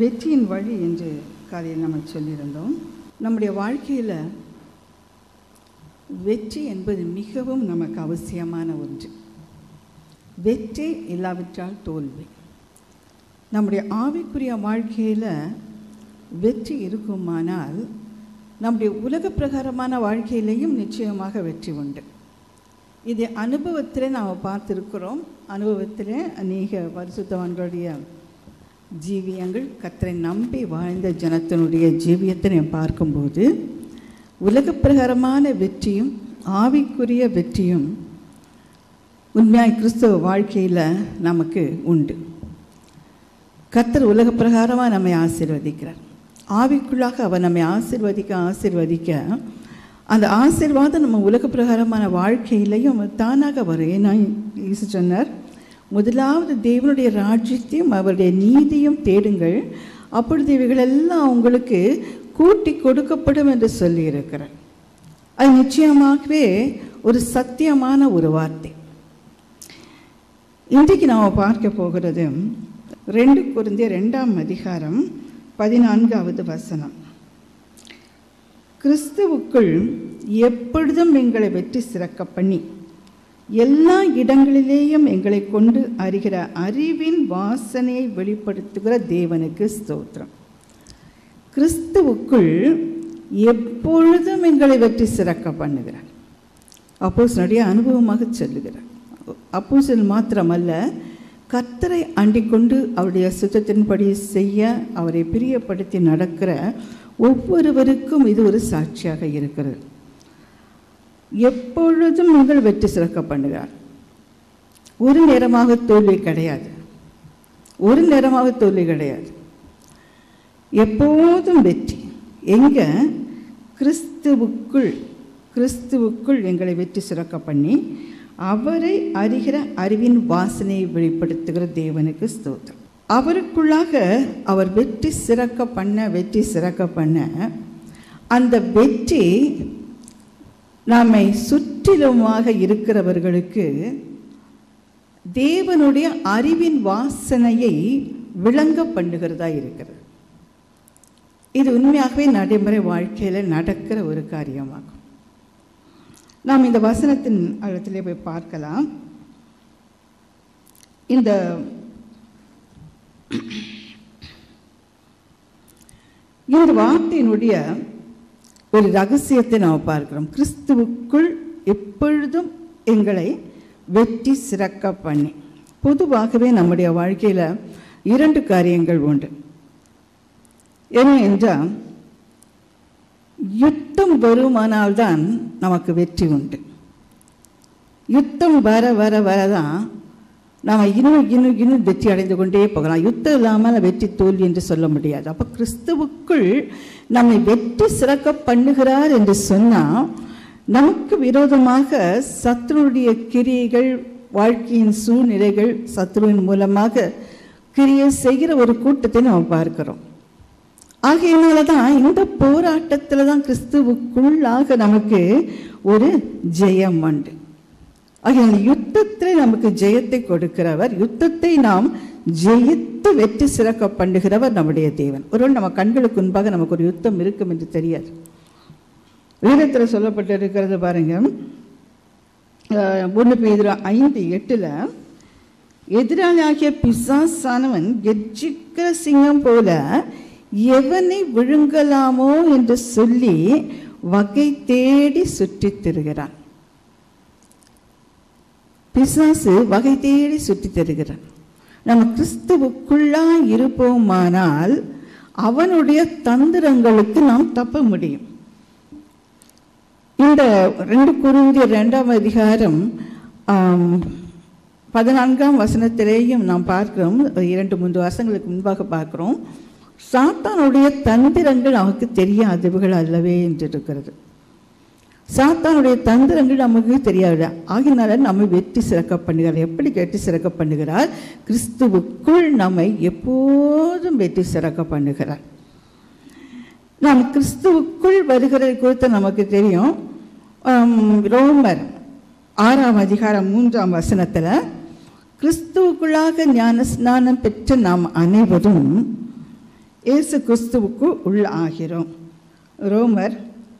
வெற்றியின் வழி என்று காலையில் நம்ம சொல்லியிருந்தோம். நம்முடைய வாழ்க்கையில் வெற்றி என்பது மிகவும் நமக்கு அவசியமான ஒன்று. வெற்றி இல்லாவிட்டால் தோல்வி. நம்முடைய ஆவிக்குரிய வாழ்க்கையில் வெற்றி இருக்குமானால் நம்முடைய உலக பிரகாரமான வாழ்க்கையிலையும் நிச்சயமாக வெற்றி உண்டு. இதை அனுபவத்தில் நாம் பார்த்துருக்கிறோம். அனுபவத்தில் அநேக பரிசுத்தவான்களுடைய ஜீவியங்கள், கர்த்தரை நம்பி வாழ்ந்த ஜனத்தினுடைய ஜீவியத்தை நாம் பார்க்கும்போது உலக பிரகாரமான வெற்றியும் ஆவிக்குரிய வெற்றியும் உண்மையாய் கிறிஸ்தவ வாழ்க்கையில் நமக்கு உண்டு. கர்த்தர் உலக பிரகாரமாக நம்மை ஆசீர்வதிக்கிறார். ஆவிக்குள்ளாக அவர் நம்மை ஆசீர்வதிக்க அந்த ஆசீர்வாதம் நம்ம உலக பிரகாரமான வாழ்க்கையிலையும் தானாக வரும். ஏன்னா இயேசு சொன்னார், முதலாவது தேவனுடைய ராஜ்யத்தையும் அவருடைய நீதியும் தேடுங்கள், அப்பொழுது இவைகளெல்லாம் உங்களுக்கு கூட்டி கொடுக்கப்படும் என்று சொல்லியிருக்கிறார். அது நிச்சயமாகவே ஒரு சத்தியமான ஒரு வார்த்தை. இன்றைக்கு நாம் பார்க்க போகிறது 2 கொரிந்தியர் 2:14 கிறிஸ்துவுக்குள் எப்பொழுதும் எங்களை வெற்றி சிறக்க பண்ணி எல்லா இடங்களிலேயும் எங்களை கொண்டு அறிகிற அறிவின் வாசனையை வெளிப்படுத்துகிற தேவனுக்கு ஸ்தோத்திரம். கிறிஸ்துவுக்குள் எப்பொழுதும் எங்களை வெற்றி சிறக்க பண்ணுகிறார். அப்போஸ்தலனுடைய அனுபவமாக சொல்லுகிறார். அப்போஸ்தலன் மாத்திரமல்ல, கர்த்தரை அண்டிக்கொண்டு அவருடைய சுத்தத்தின்படி செய்ய அவரை பிரியப்படுத்தி நடக்கிற ஒவ்வொருவருக்கும் இது ஒரு சாட்சியாக இருக்கிறது. எப்பொழுதும் நீங்கள் வெற்றி சிறக்க பண்ணுகிறார். ஒரு நேரமாக தோல்வி கிடையாது. எப்போதும் வெற்றி. எங்க? கிறிஸ்துவுக்குள் எங்களை வெற்றி சிறக்க பண்ணி அவரை அறிகிற அறிவின் வாசனையை வெளிப்படுத்துகிற தேவனுக்கு ஸ்தோத்திரம். அவருக்குள்ளாக அவர் வெற்றி சிறக்க பண்ண அந்த வெற்றி நம்மை சுற்றிலுமாக இருக்கிறவர்களுக்கு தேவனுடைய அறிவின் வாசனையை விளங்க பண்ணுகிறதா இருக்கிறது. இது உண்மையாகவே நடைமுறை வாழ்க்கையில் நடக்கிற ஒரு காரியமாகும். நாம் இந்த வசனத்தின் ஆழத்திலே போய் பார்க்கலாம். இந்த வார்த்தையினுடைய ஒரு ரகசியத்தை நாம் பார்க்கிறோம். கிறிஸ்துவுக்குள் எப்பொழுதும் எங்களை வெற்றி சிறக்க பண்ணி. பொதுவாகவே நம்முடைய வாழ்க்கையில் 2 காரியங்கள் உண்டு. என்ன என்றால், யுத்தம் வருமானால்தான் நமக்கு வெற்றி உண்டு. யுத்தம் வரதான் நாம் இன்னும் வெற்றி அடைந்து கொண்டே போகலாம். யுத்தம் இல்லாமல் வெற்றி தோல்வி என்று சொல்ல முடியாது. அப்போ கிறிஸ்துவுக்குள் நம்மை வெற்றி சிறக்க பண்ணுகிறார் என்று சொன்னால், நமக்கு விரோதமாக சத்ருடைய கிரியைகள், வாழ்க்கையின் சூழ்நிலைகள் சத்ருவின் மூலமாக கிரியை செய்கிற ஒரு கூட்டத்தை நாம் பார்க்கிறோம். ஆகையினால தான் இந்த போராட்டத்தில் தான் கிறிஸ்துவுக்குள்ளாக நமக்கு ஒரு ஜெயம் உண்டு. ஆகிய யுத்தத்தில் நமக்கு ஜெயத்தை கொடுக்கிறவர், யுத்தத்தை நாம் ஜெயித்து வெற்றி சிறக்க பண்ணுகிறவர் நம்முடைய தேவன். ஒருவேளை நம்ம கண்களுக்கு முன்பாக நமக்கு ஒரு யுத்தம் இருக்கும் என்று தெரியாது. வேதத்தில் சொல்லப்பட்டிருக்கிறது பாருங்க, 1 பேதுரு 5:8 எதிராளியாகிய பிசாசானவன் கெர்ச்சிக்கிற சிங்கம் போல எவனை விழுங்கலாமோ என்று சொல்லி வகை தேடி சுற்றித் திரிகிறான். பிசாசு வகை தேடி சுற்றித் திரிகிறான். நம்ம கிறிஸ்துவுக்குள்ளாய் இருப்போமானால் அவனுடைய தந்திரங்களுக்கு நாம் தப்ப முடியும். இந்த 2 கொரிந்தியர் 2:14 நாம் பார்க்கிறோம். 2-3 வருஷங்களுக்கு முன்பாக பார்க்கிறோம். சாத்தானுடைய தந்திரங்கள் நமக்கு தெரியாதவைகள் அல்லவே என்று இருக்கிறது. சாத்தானுடைய தந்திரங்கள் நமக்கு தெரியாது. ஆகினால நம்மை வெற்றி சிறக்க பண்ணுகிறார். எப்படி வெற்றி சிறக்க பண்ணுகிறார்? கிறிஸ்துவுக்குள் நம்மை எப்போதும் வெற்றி சிறக்க பண்ணுகிறார். நாம் கிறிஸ்துவுக்குள் வருகிறது குறித்து நமக்கு தெரியும். ரோமர் 6:3 கிறிஸ்துவுக்குள்ளாக ஞான ஸ்நானம் பெற்ற நாம் அனைவரும் இயேசு கிறிஸ்துவுக்கு உள்ள ஆகிறோம். ரோமர்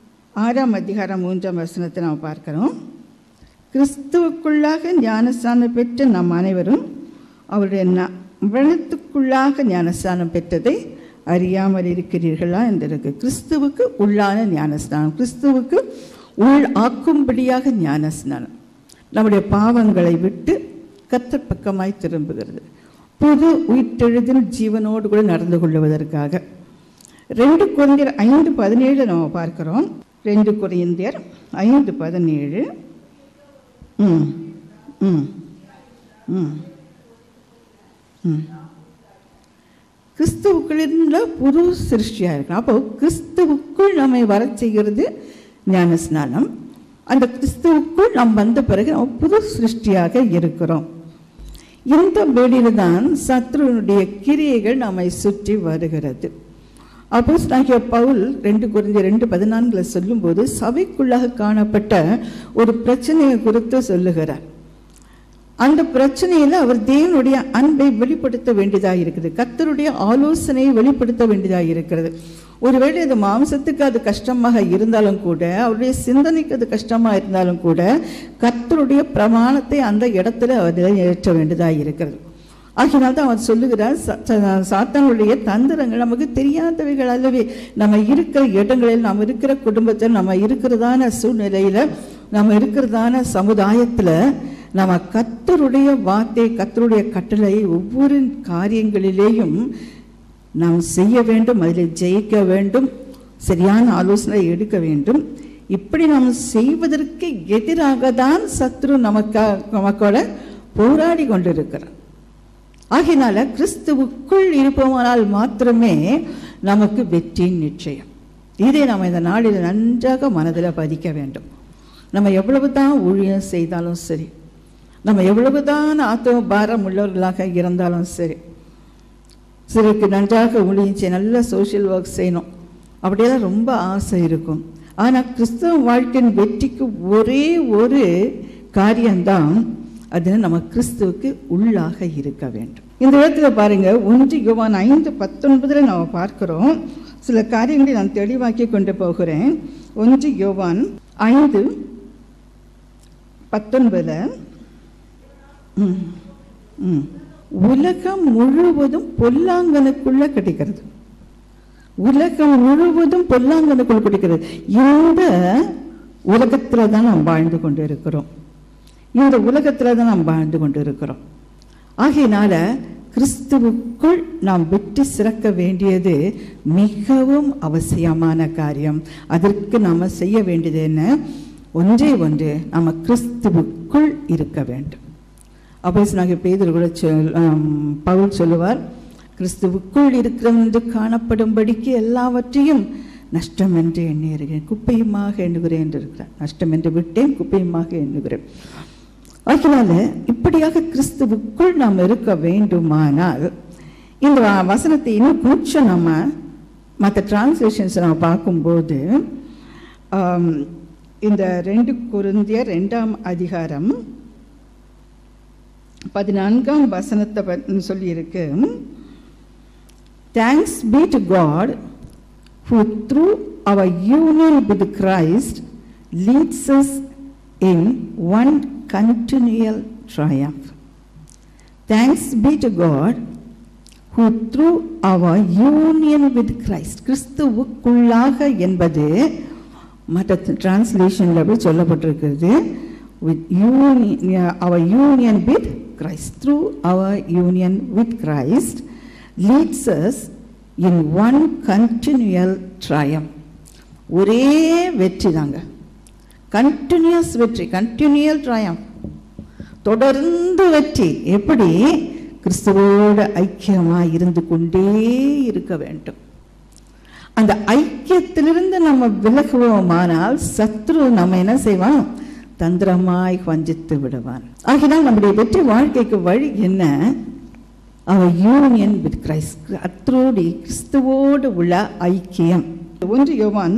6:3 நாம் பார்க்கிறோம். கிறிஸ்துவுக்குள்ளாக ஞானஸ்நானம் பெற்ற நம் அனைவரும் அவருடைய மரணத்துக்குள்ளாக ஞானஸ்நானம் பெற்றதை அறியாமல் இருக்கிறீர்களா என்றிருக்கு. கிறிஸ்துவுக்கு உள்ளான ஞானஸ்நானம், கிறிஸ்துவுக்கு உள் ஆக்கும்படியாக ஞானஸ்நானம் நம்முடைய பாவங்களை விட்டு கர்த்தர் பக்கமாய் திரும்புகிறது. புது உயிர்த்தெழுதல் ஜீவனோடு கூட நடந்து கொள்வதற்காக 2 கொரிந்தியர் 5:17 நம்ம பார்க்கிறோம். 2 கொரிந்தியர் 5:17. கிறிஸ்துவுக்குள்ள புது சிருஷ்டியாக இருக்கணும். அப்போ கிறிஸ்துவுக்குள் நம்மை வர செய்கிறது ஞானஸ்நானம். அந்த கிறிஸ்துவுக்குள் நாம் வந்த பிறகு நம்ம புது சிருஷ்டியாக இருக்கிறோம். இந்த வேளையில் தான் சத்ருனுடைய கிரியைகள் நம்மை சுற்றி வருகிறது. அப்போஸ்தலனாகிய பவுல் 2 கொரிந்தியர் 2:14 சொல்லும்போது சபைக்குள்ளாக காணப்பட்ட ஒரு பிரச்சனையை குறித்து சொல்லுகிறார். அந்த பிரச்சனையில் அவர் தேவனுடைய அன்பை வெளிப்படுத்த வேண்டியதாக இருக்கிறது, கர்த்தருடைய ஆலோசனையை வெளிப்படுத்த வேண்டியதாக இருக்கிறது. ஒருவேளை அது மாம்சத்துக்கு அது கஷ்டமாக இருந்தாலும் கூட, அவருடைய சிந்தனைக்கு அது கஷ்டமாக இருந்தாலும் கூட, கர்த்தருடைய பிரமாணத்தை அந்த இடத்துல அவர் ஏற்ற வேண்டியதாக இருக்கிறது. ஆகினால்தான் அவர் சொல்லுகிறார், சாத்தானுடைய தந்திரங்கள் நமக்கு தெரியாதவைகள் அல்லவே. நம்ம இருக்கிற இடங்களில், நம்ம இருக்கிற குடும்பத்தில், நம்ம இருக்கிறதான சூழ்நிலையில், நம்ம இருக்கிறதான சமுதாயத்தில் நம்ம கர்த்தருடைய வார்த்தை, கர்த்தருடைய கட்டளை ஒவ்வொரு காரியங்களிலேயும் நாம் செய்ய வேண்டும், அதில் ஜெயிக்க வேண்டும், சரியான ஆலோசனை எடுக்க வேண்டும். இப்படி நாம் செய்வதற்கு எதிராக தான் சத்ரு நமக்கோட போராடி கொண்டிருக்கிறார். ஆகினால கிறிஸ்துவுக்குள் இருப்போமானால் மாத்திரமே நமக்கு வெற்றி நிச்சயம். இதை நம்ம இந்த நாளில் நன்றாக மனதில் பதிக்க வேண்டும். நம்ம எவ்வளவு தான் ஊழியம் செய்தாலும் சரி, நம்ம எவ்வளவு தான் ஆத்ம பாரம் உள்ளவர்களாக இருந்தாலும் சரி, சிலருக்கு நன்றாக ஊழியம் செய்ய, நல்ல சோஷியல் ஒர்க் செய்யணும், அப்படியெல்லாம் ரொம்ப ஆசை இருக்கும். ஆனால் கிறிஸ்தவ வாழ்க்கையின் வெற்றிக்கு ஒரே ஒரு காரியம்தான், அது நம்ம கிறிஸ்துவுக்கு உள்ளாக இருக்க வேண்டும். இந்த இடத்துல பாருங்க, 1 யோவான் 5:19 நம்ம பார்க்கிறோம். சில காரியங்களை நான் தெளிவாக்கி கொண்டு போகிறேன். 1 யோவான் 5:19 உலகம் முழுவதும் பொல்லாங்கனுக்குள்ள கிடைக்கிறது. உலகம் முழுவதும் பொல்லாங்கனுக்குள்ள கிடைக்கிறது. இந்த உலகத்துல தான் நாம் வாழ்ந்து கொண்டு இருக்கிறோம். இந்த உலகத்துல தான் நாம் வாழ்ந்து கொண்டு இருக்கிறோம். ஆகையினால கிறிஸ்துவுக்குள் நாம் விட்டு சிறக்க வேண்டியது மிகவும் அவசியமான காரியம். அதற்கு நாம செய்ய வேண்டியது என்ன? ஒன்றே ஒன்று, நம்ம கிறிஸ்துவுக்குள் இருக்க வேண்டும். அப்போஸ்தலனாகிய பேதுரு கூட பவுல் சொல்லுவார், கிறிஸ்துவுக்குள் இருக்கிறவன் காணப்படும்படிக்கு எல்லாவற்றையும் நஷ்டம் என்று எண்ணுகிறேன், குப்பையுமாக எண்ணுகிறேன் என்று இருக்கிறார். நஷ்டம் என்று விட்டேன், குப்பையுமாக எண்ணுகிறேன். அதனால இப்படியாக கிறிஸ்துவுக்குள் நாம் இருக்க வேண்டுமானால், இந்த வசனத்தை இன்னும் கொஞ்சம் நம்ம மற்ற டிரான்ஸ்லேஷன்ஸ் நம்ம பார்க்கும்போது, இந்த 2 கொரிந்தியர் 2 14 சொல்லியிருக்கு, thanks be to God who through our union with Christ leads us in one continual triumph. Thanks be to God who through our union with Christ, கிறிஸ்துவுக்குள்ளாக என்பது மற்ற டிரான்ஸ்லேஷன்ல சொல்லப்பட்டிருக்கிறது, with our union with Christ, through our union with Christ leads us in one continual triumph. ஒரே வெற்றி தாங்க, continuous வெற்றி, continual triumph, தொடர்ந்து வெற்றி. எப்படி? கிறிஸ்துவோடு ஐக்கியமாக இருந்து கொண்டே இருக்க வேண்டும். அந்த ஐக்கியத்திலிருந்து நம்ம விலகுவோமானால் சத்ரு நம்ம என்ன செய்வான்? தந்திரமாய் வஞ்சித்து விடுவான். ஆகினால் நம்முடைய வெற்றி வாழ்க்கைக்கு வழி என்ன? அவர் யூனியன் வித் கிரைஸ்ட், கிறிஸ்துவோடு உள்ள ஐக்கியம். 1 யோவான்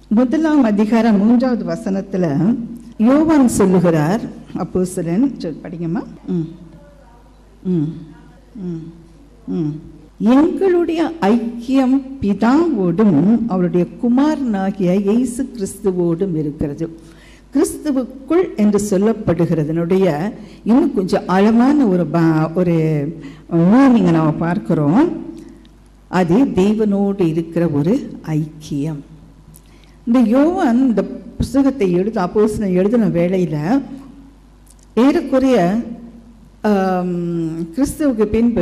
1:3 யோவான் சொல்லுகிறார், அப்போஸ்தலன் படிங்கம்மா. எங்களுடைய ஐக்கியம் பிதாவோடும் அவருடைய குமாரனாகிய இயேசு கிறிஸ்துவோடும் இருக்கிறது. கிறிஸ்துவுக்குள் என்று சொல்லப்படுகிறதனுடைய இன்னும் கொஞ்சம் ஆழமான ஒரு மீனிங்கை நாம் பார்க்கிறோம். அது தேவனோடு இருக்கிற ஒரு ஐக்கியம். இந்த யோவான் இந்த புஸ்தகத்தை அப்போஸ்தலன் எழுதின வேளையில் ஏறக்குறைய கிறிஸ்துவுக்கு பின்பு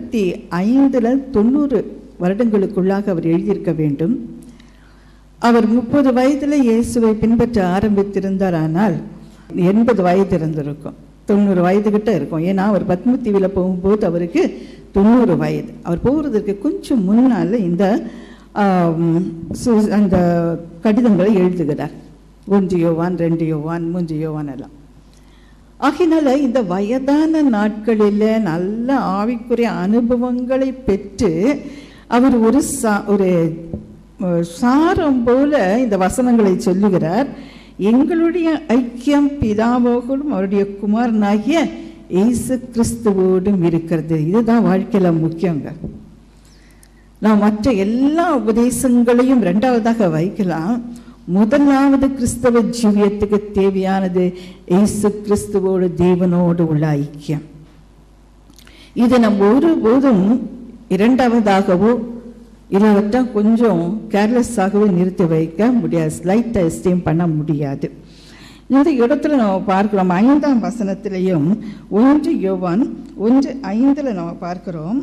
85-90 வருடங்களுக்குள்ளாக அவர் எழுதியிருக்க வேண்டும். அவர் 30 வயதில் இயேசுவை பின்பற்ற ஆரம்பித்திருந்தார். ஆனால் 80 வயது இருந்திருக்கும், 90 வயது கிட்ட இருக்கும். ஏன்னா அவர் பத்மதீவில் போகும்போது அவருக்கு 90 வயது. அவர் போகிறதுக்கு கொஞ்சம் முன்னால் இந்த அந்த கடிதங்களை எழுதுகிறார். 1 யோவான், 2 யோவான், 3 யோவான் எல்லாம். ஆகினால இந்த வயதான நாட்களில் நல்ல ஆவிக்குரிய அனுபவங்களை பெற்று அவர் ஒரு சாரம் போல இந்த வசனங்களை சொல்லுகிறார். எங்களுடைய ஐக்கியம் பிதாவோடும் அவருடைய குமாரனாகிய இயேசு கிறிஸ்துவோடும் இருக்கிறது. இதுதான் வாழ்க்கையில முக்கியங்க. நாம் மற்ற எல்லா உபதேசங்களையும் இரண்டாவதாக வைக்கலாம். முதலாவது கிறிஸ்தவ ஜீவியத்துக்கு தேவையானது இயேசு கிறிஸ்துவோடு தேவனோடு உள்ள ஐக்கியம். இது நம்ம ஒருபோதும் இரண்டாவதாகவோ இல்லாவிட்டா கொஞ்சம் கேர்லெஸ்ஸாகவே நிறுத்தி வைக்க முடியாது, ஸ்லைட்டை எஸ்டீம் பண்ண முடியாது. இந்த இடத்துல நம்ம பார்க்கிறோம் 5ஆம் வசனத்திலையும் 1 யோவான் 1:5 நம்ம பார்க்கிறோம்.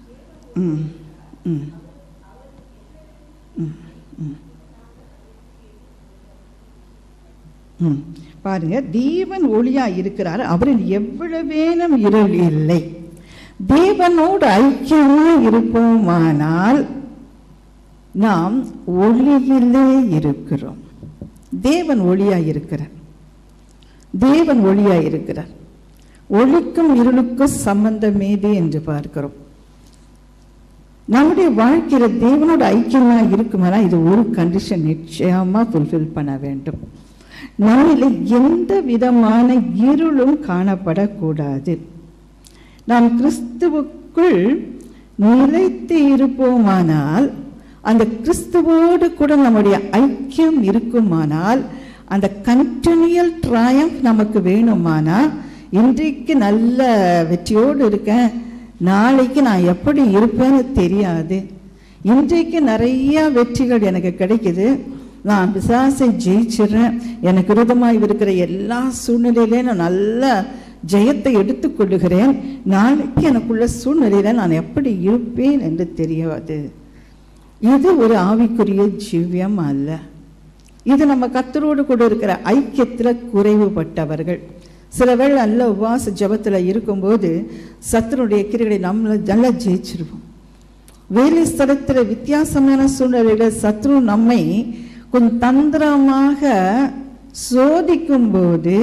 பாருங்க, தேவன் ஒளியா இருக்கிறார், அவரில் எவ்வளவேனும் இருள் இல்லை. தேவனோடு ஐக்கியமா இருப்போமானால் நாம் ஒளியிலே இருக்கிறோம். தேவன் ஒளியா இருக்கிறார், தேவன் ஒளியா இருக்கிறார். ஒளிக்கும் இருளுக்கும் சம்பந்தமேது என்று பார்க்கிறோம். நம்முடைய வாழ்க்கையில தேவனோட ஐக்கியமா இருக்குமானா இது ஒரு கண்டிஷன் நிச்சயமா ஃபுல்ஃபில் பண்ண வேண்டும். நம்மில எந்த விதமான இருளும் காணப்படக்கூடாது. நாம் கிறிஸ்துவுக்குள் நிலைத்து இருப்போமானால், அந்த கிறிஸ்துவோடு கூட நம்முடைய ஐக்கியம் இருக்குமானால், அந்த கண்டினியூயல் ட்ரையம்ஃப் நமக்கு வேணுமானா, இன்றைக்கு நல்ல வெற்றியோடு இருக்கேன், நாளைக்கு நான் எப்படி இருப்பேன்னு தெரியாது, இன்றைக்கு நிறைய வெற்றிகள் எனக்கு கிடைக்குது, நான் பிசாசை ஜெயிச்சிடுறேன், எனக்கு விரோதமாக இருக்கிற எல்லா சூழ்நிலையிலையும் நான் நல்ல ஜெயத்தை எடுத்துக்கொள்ளுகிறேன், நாளைக்கு எனக்குள்ள சூழ்நிலையில நான் எப்படி இருப்பேன் என்று தெரியாது. இது ஒரு ஆவிக்குரிய ஜீவியம் அல்ல. இது நம்ம கர்த்தரோடு கூட இருக்கிற ஐக்கியத்தில் குறைவுபட்டவர்கள். சில வேளை நல்ல உபவாச ஜபத்தில் இருக்கும்போது சத்துருடைய கிரிகளை நம்மளை நல்லா ஜெயிச்சிருவோம். வேலை ஸ்தலத்தில் வித்தியாசமான சூழ்நிலையில சத்ரு நம்மை கொஞ்சம் தந்திரமாக சோதிக்கும் போது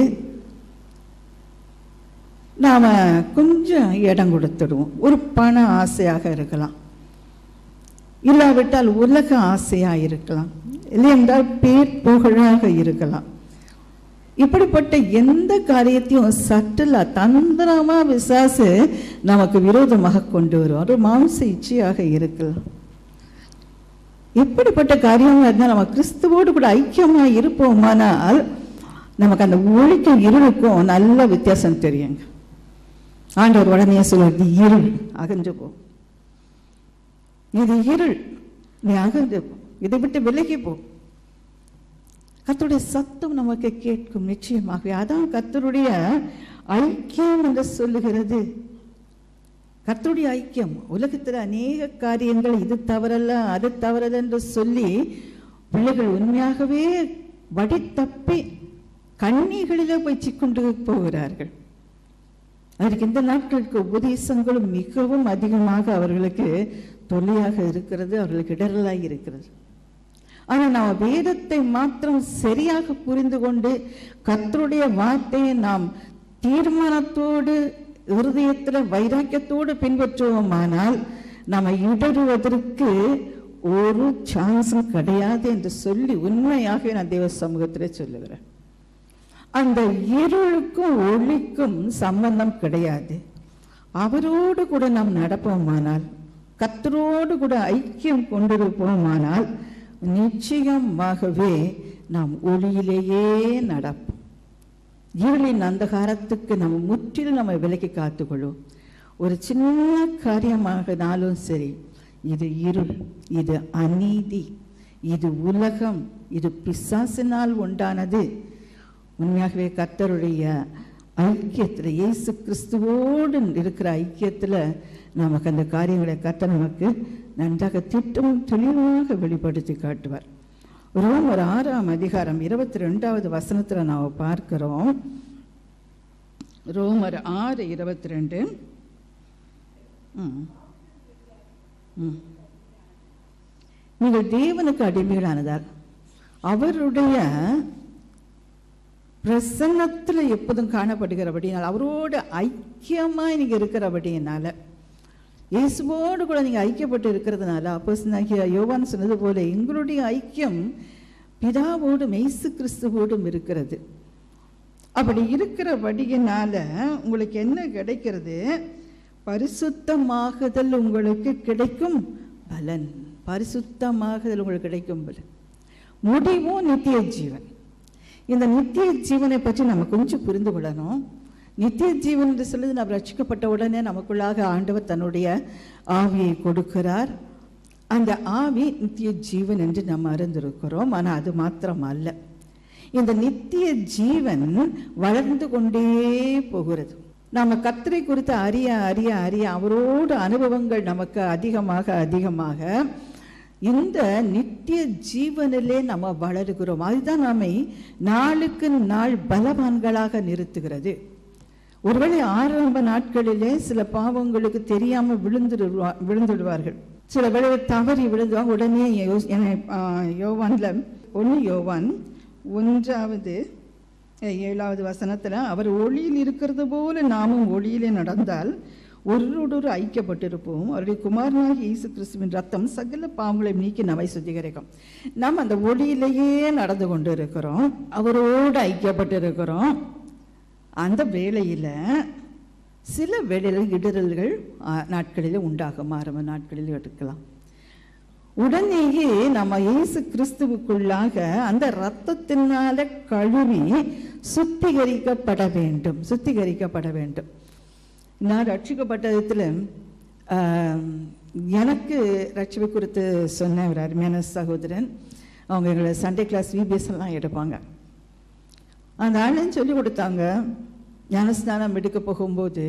நாம கொஞ்சம் இடம் கொடுத்துடுவோம். ஒரு பண ஆசையாக இருக்கலாம், இல்லாவிட்டால் உலக ஆசையா இருக்கலாம், இல்லையென்றால் பேர் புகழாக இருக்கலாம். இப்படிப்பட்ட எந்த காரியத்தையும் சட்டலா தந்திரமா விசாசு நமக்கு விரோதமாக கொண்டு வரும். ஒரு மாம்ச இச்சையாக இருக்கலாம். எப்படிப்பட்ட காரியமாக இருந்தால் நம்ம கிறிஸ்துவோடு கூட ஐக்கியமா இருப்போமானால் நமக்கு அந்த ஒளிக்கும் இருளுக்கும் நல்ல வித்தியாசம் தெரியுங்க. ஆண்டவர் உடனே சொல்வது, இருள் அகன்று போ, இது இருள், நீ அகன்று போ, இதை விட்டு விலகி போ. கர்த்தருடைய சத்தம் நமக்கு கேட்கும் நிச்சயமாக. அதான் கர்த்தருடைய ஐக்கியம் என்று சொல்லுகிறது. கர்த்தருடைய ஐக்கியம். உலகத்தில் அநேக காரியங்கள் இது தவறல்ல அது தவறல்ல என்று சொல்லி பிள்ளைகள் உண்மையாகவே வடி தப்பி கண்ணீர்களிலே போய் சிக்கொண்டு போகிறார்கள். அதற்கு இந்த நாட்களுக்கு உபதேசங்களும் மிகவும் அதிகமாக அவர்களுக்கு தொல்லையாக இருக்கிறது, அவர்களுக்கு இடரலாக இருக்கிறது. ஆனால் நாம் வேதத்தை மாத்திரம் சரியாக புரிந்து கொண்டு கர்த்தருடைய வார்த்தையை நாம் தீர்மானத்தோடு இருதயத்தில் வைராக்கியத்தோடு பின்பற்றுவோமானால் நம்ம இடறுவதற்கு ஒரு சான்ஸும் கிடையாது என்று சொல்லி உண்மையாக நான் தேவ சமூகத்தில் சொல்லுகிறேன். அந்த இருளுக்கும் ஒளிக்கும் சம்பந்தம் கிடையாது. அவரோடு கூட நாம் நடப்போமானால் கர்த்தரோடு கூட ஐக்கியம் கொண்டிருப்போமானால் நிச்சயமாகவே நாம் ஒளியிலேயே நடப்போம். இருளின் அந்தகாரத்துக்கு நம்ம முற்றிலும் நம்ம விலக்கி காத்துக்கொள்ளும். ஒரு சின்ன காரியமாகனாலும் சரி, இது இருள், இது அநீதி, இது உலகம், இது பிசாசினால் உண்டானது. உண்மையாகவே கர்த்தருடைய ஐக்கியத்தில், இயேசு கிறிஸ்துவோடு இருக்கிற ஐக்கியத்தில் நமக்கு அந்த காரியங்களை கர்த்தர் நமக்கு நன்றாக திட்டமும் தெளிவாக வெளிப்படுத்தி காட்டுவார். ரோமர் 6ஆம் அதிகாரம் 22வது வசனத்தில் நாம் பார்க்கிறோம். ரோமர் 6:22. நீங்கள் தேவனுக்கு அடிமைகளானதால் அவருடைய பிரசன்னத்தில் எப்போதும் காணப்படுகிறபடினால், அவரோடு ஐக்கியமாய் நீங்க இருக்கிறபடினால, இயேசுவோடு கூட நீங்க ஐக்கியப்பட்டு இருக்கிறதுனால, அப்போஸ்தலனாகிய யோவான் சொன்னது போல எங்களுடைய ஐக்கியம் பிதாவோடும் இயேசு கிறிஸ்துவோடும் இருக்கிறது. அப்படி இருக்கிறபடியினால உங்களுக்கு என்ன கிடைக்கிறது? பரிசுத்தமாகுதல் உங்களுக்கு கிடைக்கும் பலன். பரிசுத்தமாகுதல் உங்களுக்கு கிடைக்கும் பலன். முடிவும் நித்திய ஜீவன். இந்த நித்திய ஜீவனை பற்றி நம்ம கொஞ்சம் புரிந்து கொள்ளணும். நித்திய ஜீவன் என்று சொல்லுது, நம்ம ரட்சிக்கப்பட்ட உடனே நமக்குள்ளாக ஆண்டவர் தன்னுடைய ஆவியை கொடுக்கிறார். அந்த ஆவி நித்திய ஜீவன் என்று நம்ம அறிந்திருக்கிறோம். ஆனால் அது மாத்திரம் அல்ல, இந்த நித்திய ஜீவன் வளர்ந்து கொண்டே போகிறது. நம்ம கர்த்தரை குறித்து அறிய அறிய அறிய அவரோடு அனுபவங்கள் நமக்கு அதிகமாக அதிகமாக இந்த நித்திய ஜீவனிலே நம்ம வளருகிறோம். அதுதான் நம்மை நாளுக்கு நாள் பலவான்களாக நிறுத்துகிறது. ஒருவேளை ஆரம்ப நாட்களிலே சில பாவங்களுக்கு தெரியாம விழுந்துடுவார்கள். சில வேளை தவறி விழுந்துவாங்க. உடனே யோவான்ல 1 யோவான் 1:7 வசனத்துல, அவர் ஒளியில் இருக்கிறது போல நாமும் ஒளியிலே நடந்தால் ஒருவரோடு ஐக்கியப்பட்டிருப்போம். அவருடைய குமாரனாகிய இயேசு கிறிஸ்துவின் ரத்தம் சகல பாவங்களை நீக்கி நம்மை சுத்திகரிக்கும். நாம் அந்த ஒளியிலேயே நடந்து கொண்டு இருக்கிறோம், அவரோடு ஐக்கியப்பட்டிருக்கிறோம். அந்த வேளையில சில வேளையில் இடரல்கள் நாட்களில் உண்டாகும். ஆரம்ப நாட்களில் எடுக்கலாம். உடனேயே நம்ம இயேசு கிறிஸ்துவுக்குள்ளாக அந்த இரத்தத்தினால கழுவி சுத்திகரிக்கப்பட வேண்டும். சுத்திகரிக்கப்பட வேண்டும். நான் ரட்சிக்கப்பட்டதில் எனக்கு ரட்சிப்பை குறித்து சொன்ன ஒரு அருமையான சகோதரன், அவங்க எங்களை சண்டே கிளாஸ் VBS எல்லாம் எடுப்பாங்க. அந்த ஆளுன்னு சொல்லி கொடுத்தாங்க. ஞானஸ்நானம் எடுக்க போகும்போது,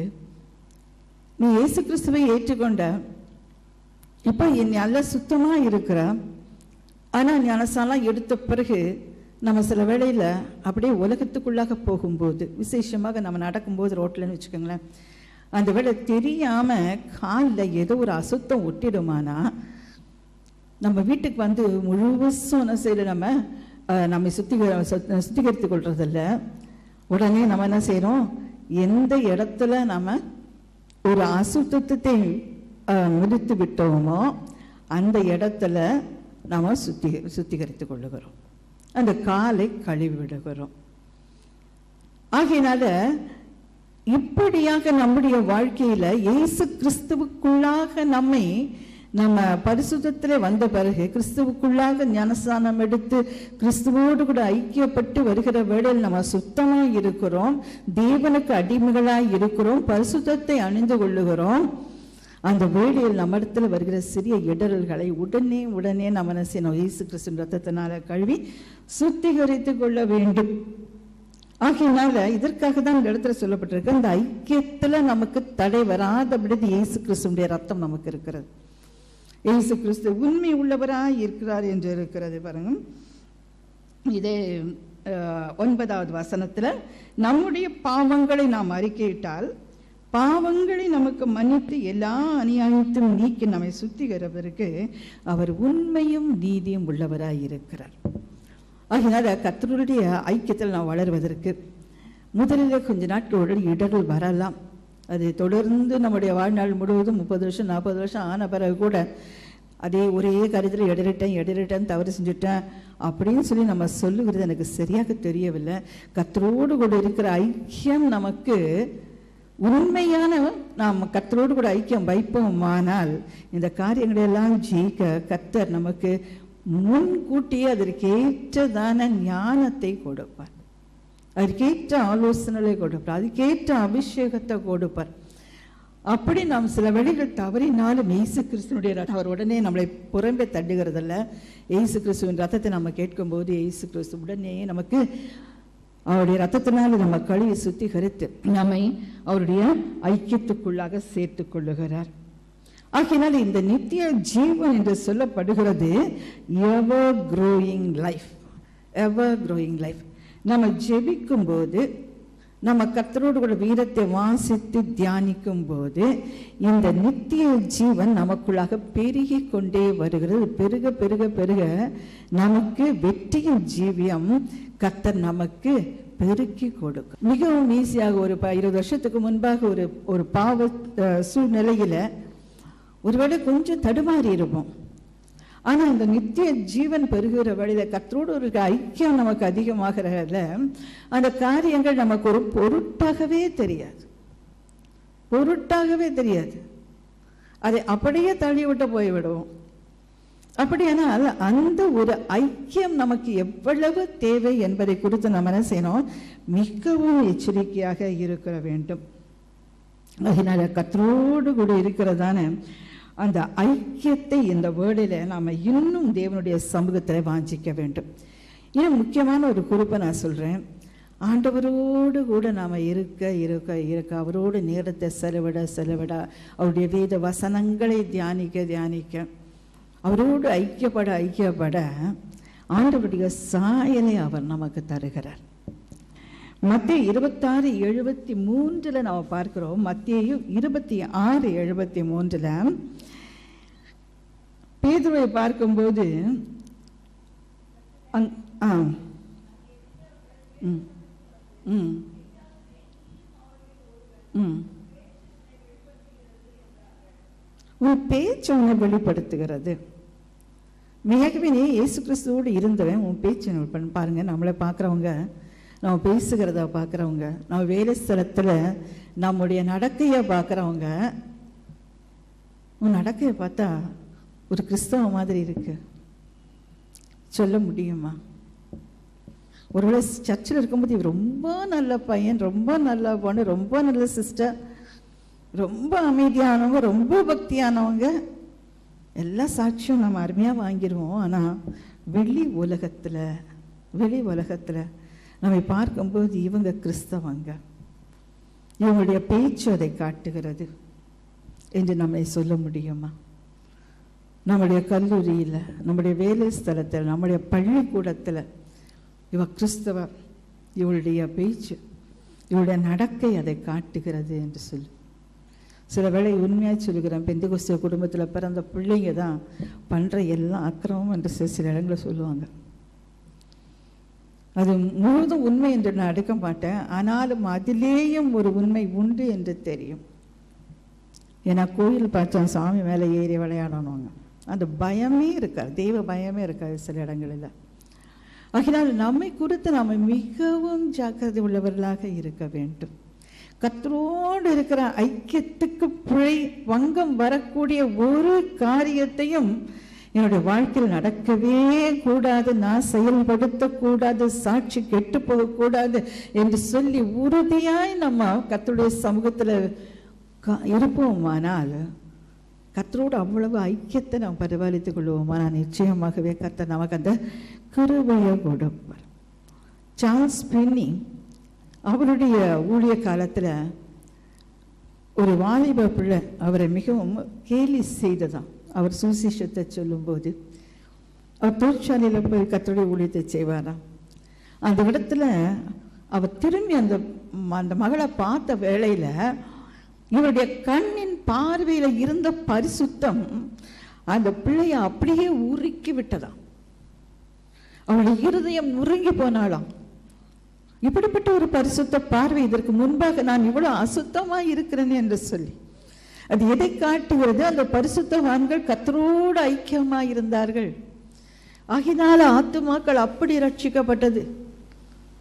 நீ இயேசு கிறிஸ்துவை ஏற்றுக்கொண்ட, இப்போ நல்லா சுத்தமாக இருக்கிற, ஆனால் ஞானஸ்நானம் எடுத்த பிறகு நம்ம சில வேளையில் அப்படியே உலகத்துக்குள்ளாக போகும்போது, விசேஷமாக நம்ம நடக்கும்போது ரோட்லன்னு வச்சுக்கோங்களேன், அந்த வேளை தெரியாமல் காலில் ஏதோ ஒரு அசுத்தம் ஒட்டிடுமானா நம்ம வீட்டுக்கு வந்து முழுவதும் என்ன செய்யல, நம்ம சுத்திகரித்து கொள்றதில்ல. உடனே நம்ம என்ன செய்யறோம், எந்த இடத்துல நம்ம ஒரு அசுத்தத்தை முடித்து விட்டோமோ அந்த இடத்துல நம்ம சுத்திகரித்து கொள்ளுகிறோம், அந்த காலை கழுவி விடுகிறோம். ஆகையினால இப்படியாக நம்முடைய வாழ்க்கையில இயேசு கிறிஸ்துவுக்குள்ளாக நம்ம பரிசுத்தத்திலே வந்த பிறகு, கிறிஸ்துவுக்குள்ளாக ஞானஸ்நானம் எடுத்து கிறிஸ்துவோடு கூட ஐக்கியப்பட்டு வருகிற வேளையில் நம்ம சுத்தமாய் இருக்கிறோம், தேவனுக்கு அடிமைகளாய் இருக்கிறோம், பரிசுத்தத்தை அணிந்து கொள்ளுகிறோம். அந்த வேளையில் நம்ம இடத்துல வருகிற சிறிய இடரல்களை உடனே நம்ம என்ன செய்யணும், இயேசு கிறிஸ்துவின் ரத்தத்தினால கழுவி சுத்திகரித்து கொள்ள வேண்டும். ஆகையினால இதற்காக தான் இந்த இடத்துல சொல்லப்பட்டிருக்கு, அந்த ஐக்கியத்துல நமக்கு தடை வராதபடி இயேசு கிறிஸ்துடைய ரத்தம் நமக்கு இருக்கிறது. இயேசு கிறிஸ்து உண்மை உள்ளவராய் இருக்கிறார் என்று இருக்கிறது. பாருங்க, இதே 9வது வசனத்துல, நம்முடைய பாவங்களை நாம் அறிக்கையிட்டால் பாவங்களை நமக்கு மன்னித்து எல்லா அநியாயத்தையும் நீக்கி நம்மை சுத்திகரிப்பதற்கு அவர் உண்மையும் நீதியும் உள்ளவராய் இருக்கிறார். ஆகினால கர்த்தருடைய ஐக்கியத்தில் நாம் வளர்வதற்கு முதலில் கொஞ்ச நாட்களோடு இடர்கள் வரலாம். அது தொடர்ந்து நம்முடைய வாழ்நாள் முழுவதும் 30 வருஷம் 40 வருஷம் ஆன பிறகு கூட அதே ஒரே காரியத்தில் இடறிட்டேன் தவறு செஞ்சுட்டேன் அப்படின்னு சொல்லி நம்ம சொல்லுகிறது எனக்கு சரியாக தெரியவில்லை. கர்த்தரோடு கூட இருக்கிற ஐக்கியம் நமக்கு உண்மையான நாம் கர்த்தரோடு கூட ஐக்கியம் வைப்போமானால் இந்த காரியங்களை எல்லாம் ஜெயிக்க கர்த்தர் நமக்கு முன்கூட்டியே அதற்கு ஏற்றதான ஞானத்தை கொடுப்பார், அதற்கேற்ற ஆலோசனைகளை கொடுப்பார், அதுக்கேற்ற அபிஷேகத்தை கொடுப்பார். அப்படி நாம் சில வழிகள் தவறினாலும் இயேசு கிறிஸ்துவனுடைய ரத்தம் அவர் உடனே நம்மளை புறம்பே தட்டுகிறதில்ல. இயேசு கிறிஸ்துவின் ரத்தத்தை நம்ம கேட்கும்போது இயேசு கிறிஸ்து உடனே நமக்கு அவருடைய ரத்தத்தினால நம்ம கழுவி சுத்திகரித்து நம்மை அவருடைய ஐக்கியத்துக்குள்ளாக சேர்த்து கொள்ளுகிறார். ஆகையினால் இந்த நித்திய ஜீவன் என்று சொல்லப்படுகிறது ever growing life, ever growing life. நம்ம ஜெபிக்கும் போது, நம்ம கர்த்தரோடு கூட வீரத்தை வாசித்து தியானிக்கும் போது இந்த நித்திய ஜீவன் நமக்குள்ளாக பெருகி கொண்டே வருகிறது. பெருக பெருக பெருக நமக்கு வெற்றியின் ஜீவியம் கர்த்தர் நமக்கு பெருக்கி கொடுக்கும். மிகவும் ஈஸியாக ஒரு 20 வருஷத்துக்கு முன்பாக ஒரு பாவ சூழ்நிலையில ஒருவேளை கொஞ்சம் தடுமாறி இருப்போம். ஆனா இந்த நித்திய ஜீவன் பெருகிற வழியில கர்த்தரோடு ஒரு ஐக்கியம் நமக்கு அதிகமாகிறதுல அந்த காரியங்கள் நமக்கு ஒரு பொருட்டாகவே தெரியாது, பொருட்டாகவே தெரியாது. அதை அப்படியே தள்ளி விட்டு போய்விடுவோம். அப்படியானால் அந்த ஒரு ஐக்கியம் நமக்கு எவ்வளவு தேவை என்பதை குறித்து நம்ம என்ன செய்யணும், மிகவும் எச்சரிக்கையாக இருக்க வேண்டும். அதனால கர்த்தரோடு கூட இருக்கிறதான அந்த ஐக்கியத்தை இந்த வேர்டில் நாம் இன்னும் தேவனுடைய சமூகத்தில் வாஞ்சிக்க வேண்டும். இன்னும் முக்கியமான ஒரு குறிப்பை நான் சொல்கிறேன். ஆண்டவரோடு கூட நாம் இருக்க இருக்க இருக்க அவரோடு நேரத்தை செலவிட அவருடைய வேத வசனங்களை தியானிக்க அவரோடு ஐக்கியப்பட ஆண்டவருடைய சாயலை அவர் நமக்கு தருகிறார். மத்தேயு 26:73 நாம் பார்க்கிறோம். மத்தேயு 26:73 பேதுருவை பார்க்கும்போது உன் பேச்சு உன்னை வெளிப்படுத்துகிறது. மிகவே இயேசு கிறிஸ்துவோடு இருந்தவன் உன் பேச்சு பாருங்க. நம்மளை பார்க்குறவங்க, நம்ம பேசுகிறத பார்க்குறவங்க, நம்ம வேலை ஸ்தலத்தில் நம்முடைய நடக்கையை பார்க்குறவங்க, உன் நடக்கையை பார்த்தா ஒரு கிறிஸ்தவ மாதிரி இருக்கு சொல்ல முடியுமா? ஒருவேளை சர்ச்சில் இருக்கும்போது இவர் ரொம்ப நல்ல பையன், ரொம்ப நல்ல பொண்ணு, ரொம்ப நல்ல சிஸ்டர், ரொம்ப அமைதியானவங்க, ரொம்ப பக்தியானவங்க, எல்லா சாட்சியும் நம்ம அருமையாக வாங்கிடுவோம். ஆனால் வெளி உலகத்தில் நம்மை பார்க்கும்போது இவங்க கிறிஸ்தவங்க, இவங்களுடைய பேச்சு அதை காட்டுகிறது என்று நம்மை சொல்ல முடியுமா? நம்முடைய கல்லூரியில், நம்முடைய வேலை ஸ்தலத்தில், நம்முடைய பள்ளிக்கூடத்தில் இவ கிறிஸ்தவ, இவளுடைய பேச்சு, இவளுடைய நடக்கை அதை காட்டுகிறது என்று சொல்லி சில வேளை உண்மையாக சொல்லுகிறேன். பெந்தெகோஸ்தே குடும்பத்தில் பிறந்த பிள்ளைங்க தான் பண்ணுற எல்லாம் அக்கிரமம் என்று சில இடங்களில் சொல்லுவாங்க. அது முழுவதும் உண்மை என்று நான் எடுக்க மாட்டேன். ஆனாலும் அதிலேயும் ஒரு உண்மை உண்டு என்று தெரியும். ஏன்னா கோயில் பார்த்தா சாமி மேலே ஏறி விளையாடணுங்க, அந்த பயமே இருக்காது, தெய்வ பயமே இருக்காது சில இடங்களில். ஆகினால் நம்மை குறித்து நாம் மிகவும் ஜாக்கிரதை உள்ளவர்களாக இருக்க வேண்டும். கர்த்தரோடு இருக்கிற ஐக்கியத்துக்கு வங்கம் வரக்கூடிய ஒரு காரியத்தையும் என்னுடைய வாழ்க்கையில் நடக்கவே கூடாது, நான் செயல்படுத்தக்கூடாது, சாட்சி கெட்டு போகக்கூடாது என்று சொல்லி உறுதியாய் நம்ம கர்த்தருடைய சமூகத்தில் இருப்போமானால், கர்த்தரோடு அவ்வளவு ஐக்கியத்தை நாம் பரிபாலித்துக் கொள்வோமானால் நிச்சயமாகவே கர்த்தர் நமக்கு அந்த கிருபையை கொடுப்பார். சார்ல்ஸ் பின்னி அவருடைய ஊழிய காலத்தில் ஒரு வாலிப பிள்ளை அவரை மிகவும் கேலி செய்ததான். அவர் சுவிசேஷத்தை சொல்லும்போது அவர் தொழிற்சாலையில் போய் கர்த்தருடைய ஊழியத்தை செய்வாராம். அந்த இடத்துல அவர் திரும்பி அந்த மகளை பார்த்த வேளையில் இவருடைய கண்ணின் பார்வையில் இருந்த பரிசுத்தம் அந்த பிள்ளையை அப்படியே உருக்கி விட்டதாம். அவளுடைய இருதயம் நுறுங்கி போனாலாம். இப்படிப்பட்ட ஒரு பரிசுத்த பார்வை இதற்கு முன்பாக நான் இவ்வளவு அசுத்தமாய் இருக்கிறேன் என்று சொல்லி அது எதை காட்டுகிறது? அந்த பரிசுத்தவான்கள் கர்த்தரோடு ஐக்கியமாய் இருந்தார்கள். ஆகினால ஆத்துமாக்கள் அப்படி ரட்சிக்கப்பட்டது.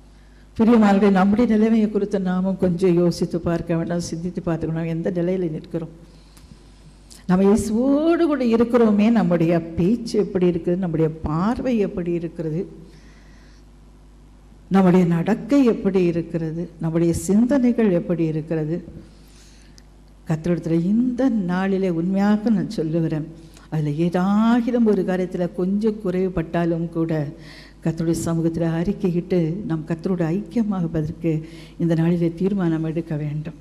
பிரியமானவர்களே, நம்முடைய நிலைமையை குறித்து நாமும் கொஞ்சம் யோசித்து பார்க்க வேண்டாம், சிந்தித்து பார்த்துக்கணும். எந்த நிலையில் நிற்கிறோம்? நம்ம இயேசுவோடு கூட இருக்கிறோமே, நம்முடைய பேச்சு எப்படி இருக்குது, நம்முடைய பார்வை எப்படி இருக்கிறது, நம்முடைய நடக்கை எப்படி இருக்கிறது, நம்முடைய சிந்தனைகள் எப்படி இருக்கிறது? கர்த்தரிடத்தில் இந்த நாளிலே உண்மையாக நான் சொல்லுகிறேன், அதில் ஏதாகிலும் ஒரு காரியத்தில் கொஞ்சம் குறைவுபட்டாலும் கூட கர்த்தருடைய சமூகத்தில் அறிக்கையிட்டு நாம் கர்த்தரோடு ஐக்கியமாகுவதற்கு இந்த நாளிலே தீர்மானம் எடுக்க வேண்டும்.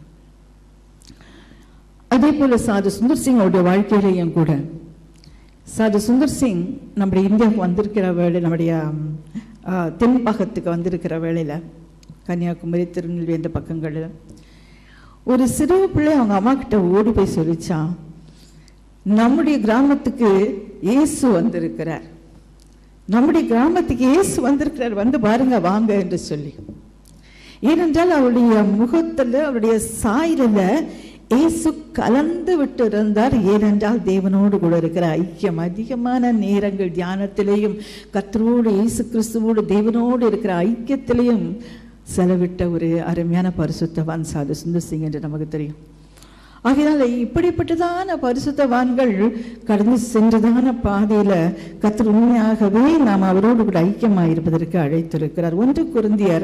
அதே போல சாது சுந்தர் சிங்கோடைய வாழ்க்கையிலையும் கூட, சாது சுந்தர் சிங் நம்முடைய இந்தியாவுக்கு வந்திருக்கிற வேளை, நம்முடைய தென்பாகத்துக்கு வந்திருக்கிற வேளையில் கன்னியாகுமரி, திருநெல்வேலி என்ற பக்கங்களில் ஒரு சிறு பிள்ளை அவங்க அம்மா கிட்ட ஓடி போய் சொல்லிச்சான், நம்முடைய கிராமத்துக்கு இயேசு வந்திருக்கிறார், நம்முடைய கிராமத்துக்கு இயேசு வந்திருக்கிறார், வந்து பாருங்க வாங்க என்று சொல்லி. ஏனென்றால் அவருடைய முகத்தில், அவருடைய சாயலில் இயேசு கலந்து விட்டு இருந்தார். ஏனென்றால் தேவனோடு கூட இருக்கிற ஐக்கியம், அதிகமான நேரங்கள் தியானத்திலேயும் கர்த்தரோடு இயேசு கிறிஸ்துவோடு தேவனோடு இருக்கிற ஐக்கியத்திலேயும் செலவிட்ட ஒரு அருமையான பரிசுத்தவான் சாது சுந்தர் சிங் என்று நமக்கு தெரியும். ஆகையால் இப்படிப்பட்டதான பரிசுத்தவான்கள் கடந்து சென்றதான பாதையில கர்த்தர் உண்மையாகவே நாம் அவரோடு கூட ஐக்கியமாக இருப்பதற்கு அழைத்திருக்கிறார். 1 கொரிந்தியர்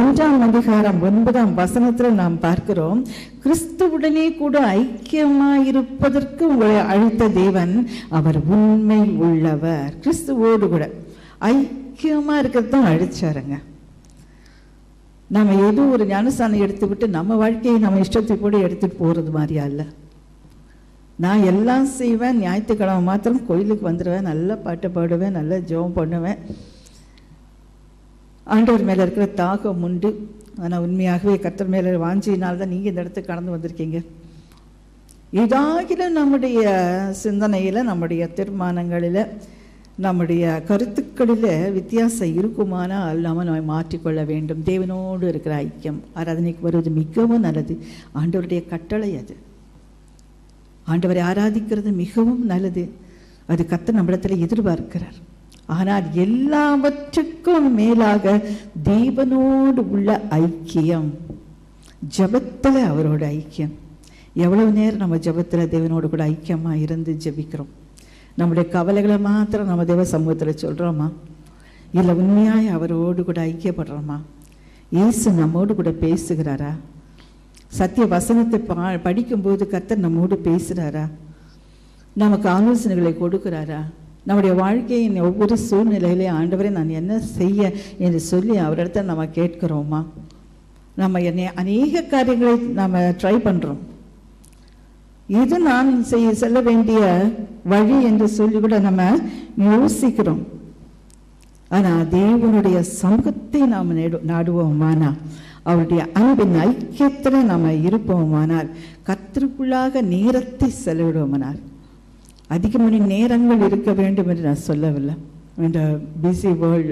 1:9 நாம் பார்க்கிறோம், கிறிஸ்துவுடனே கூட ஐக்கியமாயிருப்பதற்கு உங்களை அழைத்த தேவன் அவர் உண்மை உள்ளவர். கிறிஸ்துவோடு கூட ஐக்கியமா இருக்கிறது தான் அழைச்சாருங்க. நம்ம ஏதோ ஒரு ஞானஸ்தானம் எடுத்துவிட்டு நம்ம வாழ்க்கையை நம்ம இஷ்டத்தை கூட எடுத்துட்டு போறது மாதிரியா இல்லை. நான் எல்லாம் செய்வேன், ஞாயிற்றுக்கிழமை மாத்திரம் கோயிலுக்கு வந்துடுவேன், நல்ல பாட்டு பாடுவேன், நல்ல ஜெபம் பண்ணுவேன், ஆண்டவர் மேலே இருக்கிற தாகம் உண்டு. ஆனால் உண்மையாகவே கர்த்தர் மேலே வாஞ்சியினால்தான் நீங்கள் இந்த இடத்துக்கு கடந்து வந்திருக்கீங்க. இதாகிலும் நம்முடைய சிந்தனையில், நம்முடைய தீர்மானங்களில், நம்முடைய கருத்துக்களில் வித்தியாசம் இருக்குமானால் நம்ம மாற்றிக்கொள்ள வேண்டும். தேவனோடு இருக்கிற ஐக்கியம், ஆராதனைக்கு வருவது மிகவும் நல்லது. ஆண்டவருடைய கட்டளை அது. ஆண்டவரை ஆராதிக்கிறது மிகவும் நல்லது. அது கர்த்தர் நம்மிடத்தில் எதிர்பார்க்கிறார். ஆனால் எல்லாவற்றுக்கும் மேலாக தேவனோடு உள்ள ஐக்கியம், ஜெபத்தில் அவரோட ஐக்கியம். எவ்வளவு நேரம் நம்ம ஜெபத்தில் தேவனோடு கூட ஐக்கியமாக இருந்து ஜெபிக்கிறோம்? நம்முடைய கவலைகளை மாத்திரம் நம்ம தேவ சமூகத்தில் சொல்கிறோமா? இல்லை உண்மையாய் அவரோடு கூட ஐக்கியப்படுறோமா? இயேசு நம்மோடு கூட பேசுகிறாரா? சத்திய வசனத்தை படிக்கும்போது கர்த்தர் நம்மோடு பேசுகிறாரா? நமக்கு ஆலோசனைகளை கொடுக்கிறாரா? நம்முடைய வாழ்க்கையின் ஒவ்வொரு சூழ்நிலையிலே ஆண்டவரே நான் என்ன செய்ய என்று சொல்லி அவரிடத்த நம்ம கேட்கிறோமா? நம்ம அநேக காரியங்களை நம்ம ட்ரை பண்ணுறோம். இது நான் செல்ல வேண்டிய வழி என்று சொல்லி கூட நம்ம யோசிக்கிறோம். ஆனால் தேவனுடைய சமூகத்தை நாம் நாடுவோமானா, அவருடைய அன்பின் ஐக்கியத்தில் நாம் இருப்போமானால், கர்த்தருக்குள்ளாக நேரத்தை செலவிடுவோமானால், அதிக மணி நேரங்கள் இருக்க வேண்டும் என்று நான் சொல்லவில்லை. இந்த பிஸி வேர்ல்டு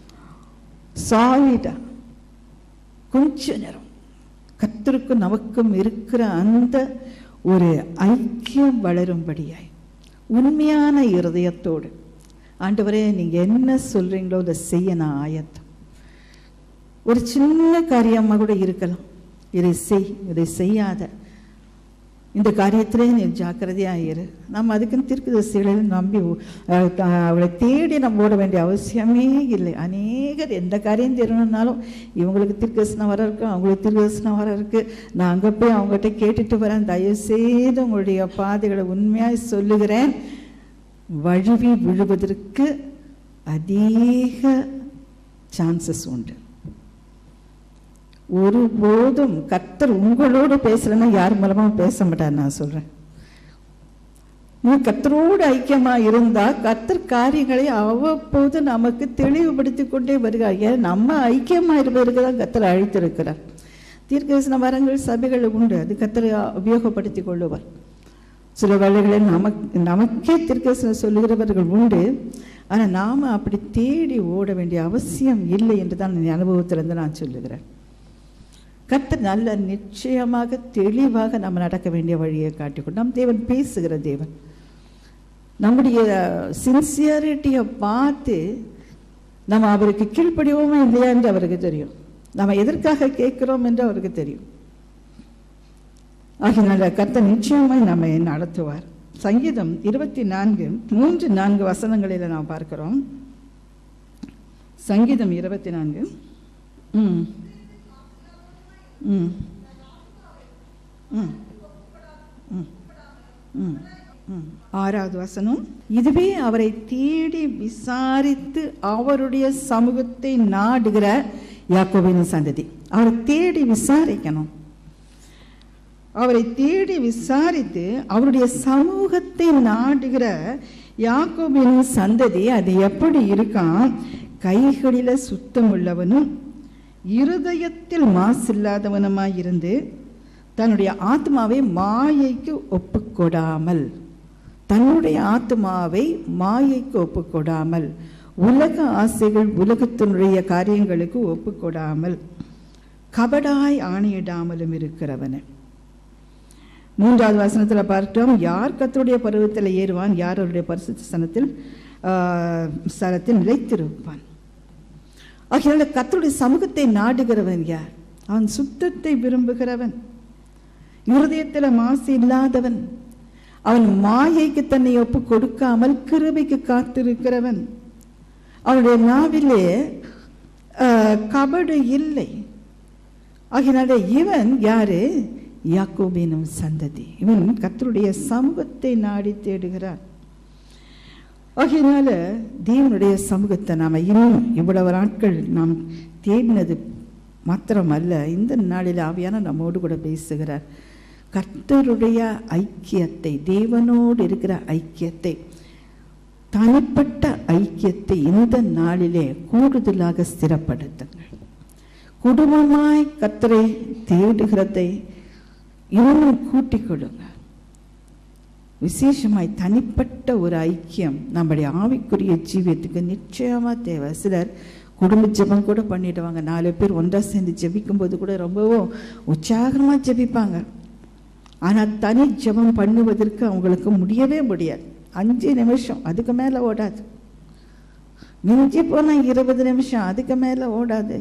சாலிடா கொஞ்ச நேரம் கர்த்தருக்கும் நமக்கும் இருக்கிற அந்த ஒரு ஐக்கியம் வளரும்படியாய் உண்மையான இருதயத்தோடு, ஆண்டவரே நீங்க என்ன சொல்றீங்களோ அதை செய்ய நான் ஆயத்தம். ஒரு சின்ன காரியமாக கூட இருக்கலாம், இதை செய், இதை செய்யாத, இந்த காரியத்திலே நீ ஜாக்கிரதையாயிரு. நம்ம அதுக்குன்னு தீர்க்கதரிசிகளை நம்பி அவளை தேடி நம்ம ஓட வேண்டிய அவசியமே இல்லை. அநேகர் எந்த காரியம் தெரியணும்னாலும் இவங்களுக்கு தீர்க்கதரிசனம் வர இருக்கு, அவங்களுக்கு தீர்க்கதரிசனம் வர இருக்கு, நான் அங்கே போய் அவங்ககிட்ட கேட்டுட்டு வரேன். தயவுசெய்து உங்களுடைய பாதைகளை உண்மையாக சொல்லுகிறேன், வழுவி விழுவதற்கு அதிக சான்சஸ் உண்டு. ஒருபோதும் கர்த்தர் உங்களோடு பேசலன்னா யார் மூலமா பேச மாட்டார். நான் சொல்றேன், நீ கர்த்தரோடு ஐக்கியமா இருந்தா கர்த்தர் காரியங்களை அவ்வப்போது நமக்கு தெளிவுபடுத்தி கொண்டே வருகிறார். நம்ம ஐக்கியமா இருப்பதற்கு தான் கர்த்தர் அழைத்திருக்கிறார். தீர்க்கதரிசன வரங்கள் சபைகள் உண்டு, அது கர்த்தரை உபயோகப்படுத்தி கொள்ளுவார். சில வேளைகளில் நமக்கே தீர்க்கதரிசனம் சொல்லுகிறவர்கள் உண்டு. ஆனால் நாம அப்படி தேடி ஓட வேண்டிய அவசியம் இல்லை என்று தான் என் அனுபவத்திலிருந்து நான் சொல்லுகிறேன். கர்த்தர் நல்ல நிச்சயமாக தெளிவாக நம்ம நடக்க வேண்டிய வழியை காட்டிக்கொண்டு, நம் தேவன் பேசுகிற தேவன். நம்முடைய சின்சியரிட்டியை பார்த்து நம்ம அவருக்கு கீழ்ப்படிவோமா இல்லையா என்று அவருக்கு தெரியும். நம்ம எதற்காக கேட்கிறோம் என்று அவருக்கு தெரியும். ஆகினால கர்த்தர் நிச்சயமாய் நம்ம நடத்துவார். சங்கீதம் 24 3-4 வசனங்களில் நாம் பார்க்கிறோம். சங்கீதம் 24 6வது வசனம். இதுவே அவரை தேடி விசாரித்து அவருடைய சமூகத்தை நாடுகிற யாக்கோபின் சந்ததி. அவரை தேடி விசாரிக்கணும். அவரை தேடி விசாரித்து அவருடைய சமூகத்தை நாடுகிற யாக்கோபின் சந்ததி அது எப்படி இருக்கான்? கைகளில சுத்தம் உள்ளவனும் இருதயத்தில் மாசில்லாதவனுமாய் இருந்து தன்னுடைய ஆத்மாவை மாயைக்கு ஒப்புக்கொடாமல், தன்னுடைய ஆத்மாவை மாயைக்கு ஒப்புக்கொடாமல், உலக ஆசைகள் உலகத்தினுடைய காரியங்களுக்கு ஒப்புக்கொடாமல், கபடாய் ஆணையிடாமலும் இருக்கிறவன. 3வது வசனத்தில் பார்த்தோம், யார் கர்த்தருடைய பருவத்தில் ஏறுவான், யார் அவருடைய பரிசுத்த ஸ்தலத்தில் நிலைத்திருப்பான். ஆகையால கர்த்தருடைய சமூகத்தை நாடுகிறவன் யார்? அவன் சுத்தத்தை விரும்புகிறவன், இருதயத்தில் மாசு இல்லாதவன், அவன் மாயைக்கு தன்னை ஒப்பு கொடுக்காமல் கிருபைக்கு காத்திருக்கிறவன், அவனுடைய நாவிலே கபடு இல்லை. ஆகையினால இவன் யாரு? யாக்கோபினும் சந்ததி. இவன் கர்த்தருடைய சமூகத்தை நாடி தேடுகிறான். ஆகையினால தேவனுடைய சமூகத்தை நாம் இன்னும் இவ்வளவு நாட்கள் நாம் தேடினது மாத்திரமல்ல, இந்த நாளில் ஆவியான நம்மோடு கூட பேசுகிறார். கர்த்தருடைய ஐக்கியத்தை, தேவனோடு இருக்கிற ஐக்கியத்தை, தனிப்பட்ட ஐக்கியத்தை இந்த நாளிலே கூடுதலாக ஸ்திரப்படுத்துங்கள். குடும்பமாய் கர்த்தரை தேடுகிறதை இன்னும் கூட்டிக் கொள்ளுங்க. விசேஷமாய் தனிப்பட்ட ஒரு ஐக்கியம் நம்முடைய ஆவிக்குரிய ஜீவியத்துக்கு நிச்சயமா தேவை. சிலர் குடும்ப ஜெபம் கூட பண்ணிடுவாங்க. 4 பேர் ஒன்றா சேர்ந்து ஜெபிக்கும் போது கூட ரொம்பவும் உற்சாகமா ஜெபிப்பாங்க. ஆனால் தனி ஜெபம் பண்ணுவதற்கு அவங்களுக்கு முடியவே முடியாது. 5 நிமிஷம், அதுக்கு மேலே ஓடாது. மிஞ்சி போனால் 20 நிமிஷம், அதுக்கு மேலே ஓடாது.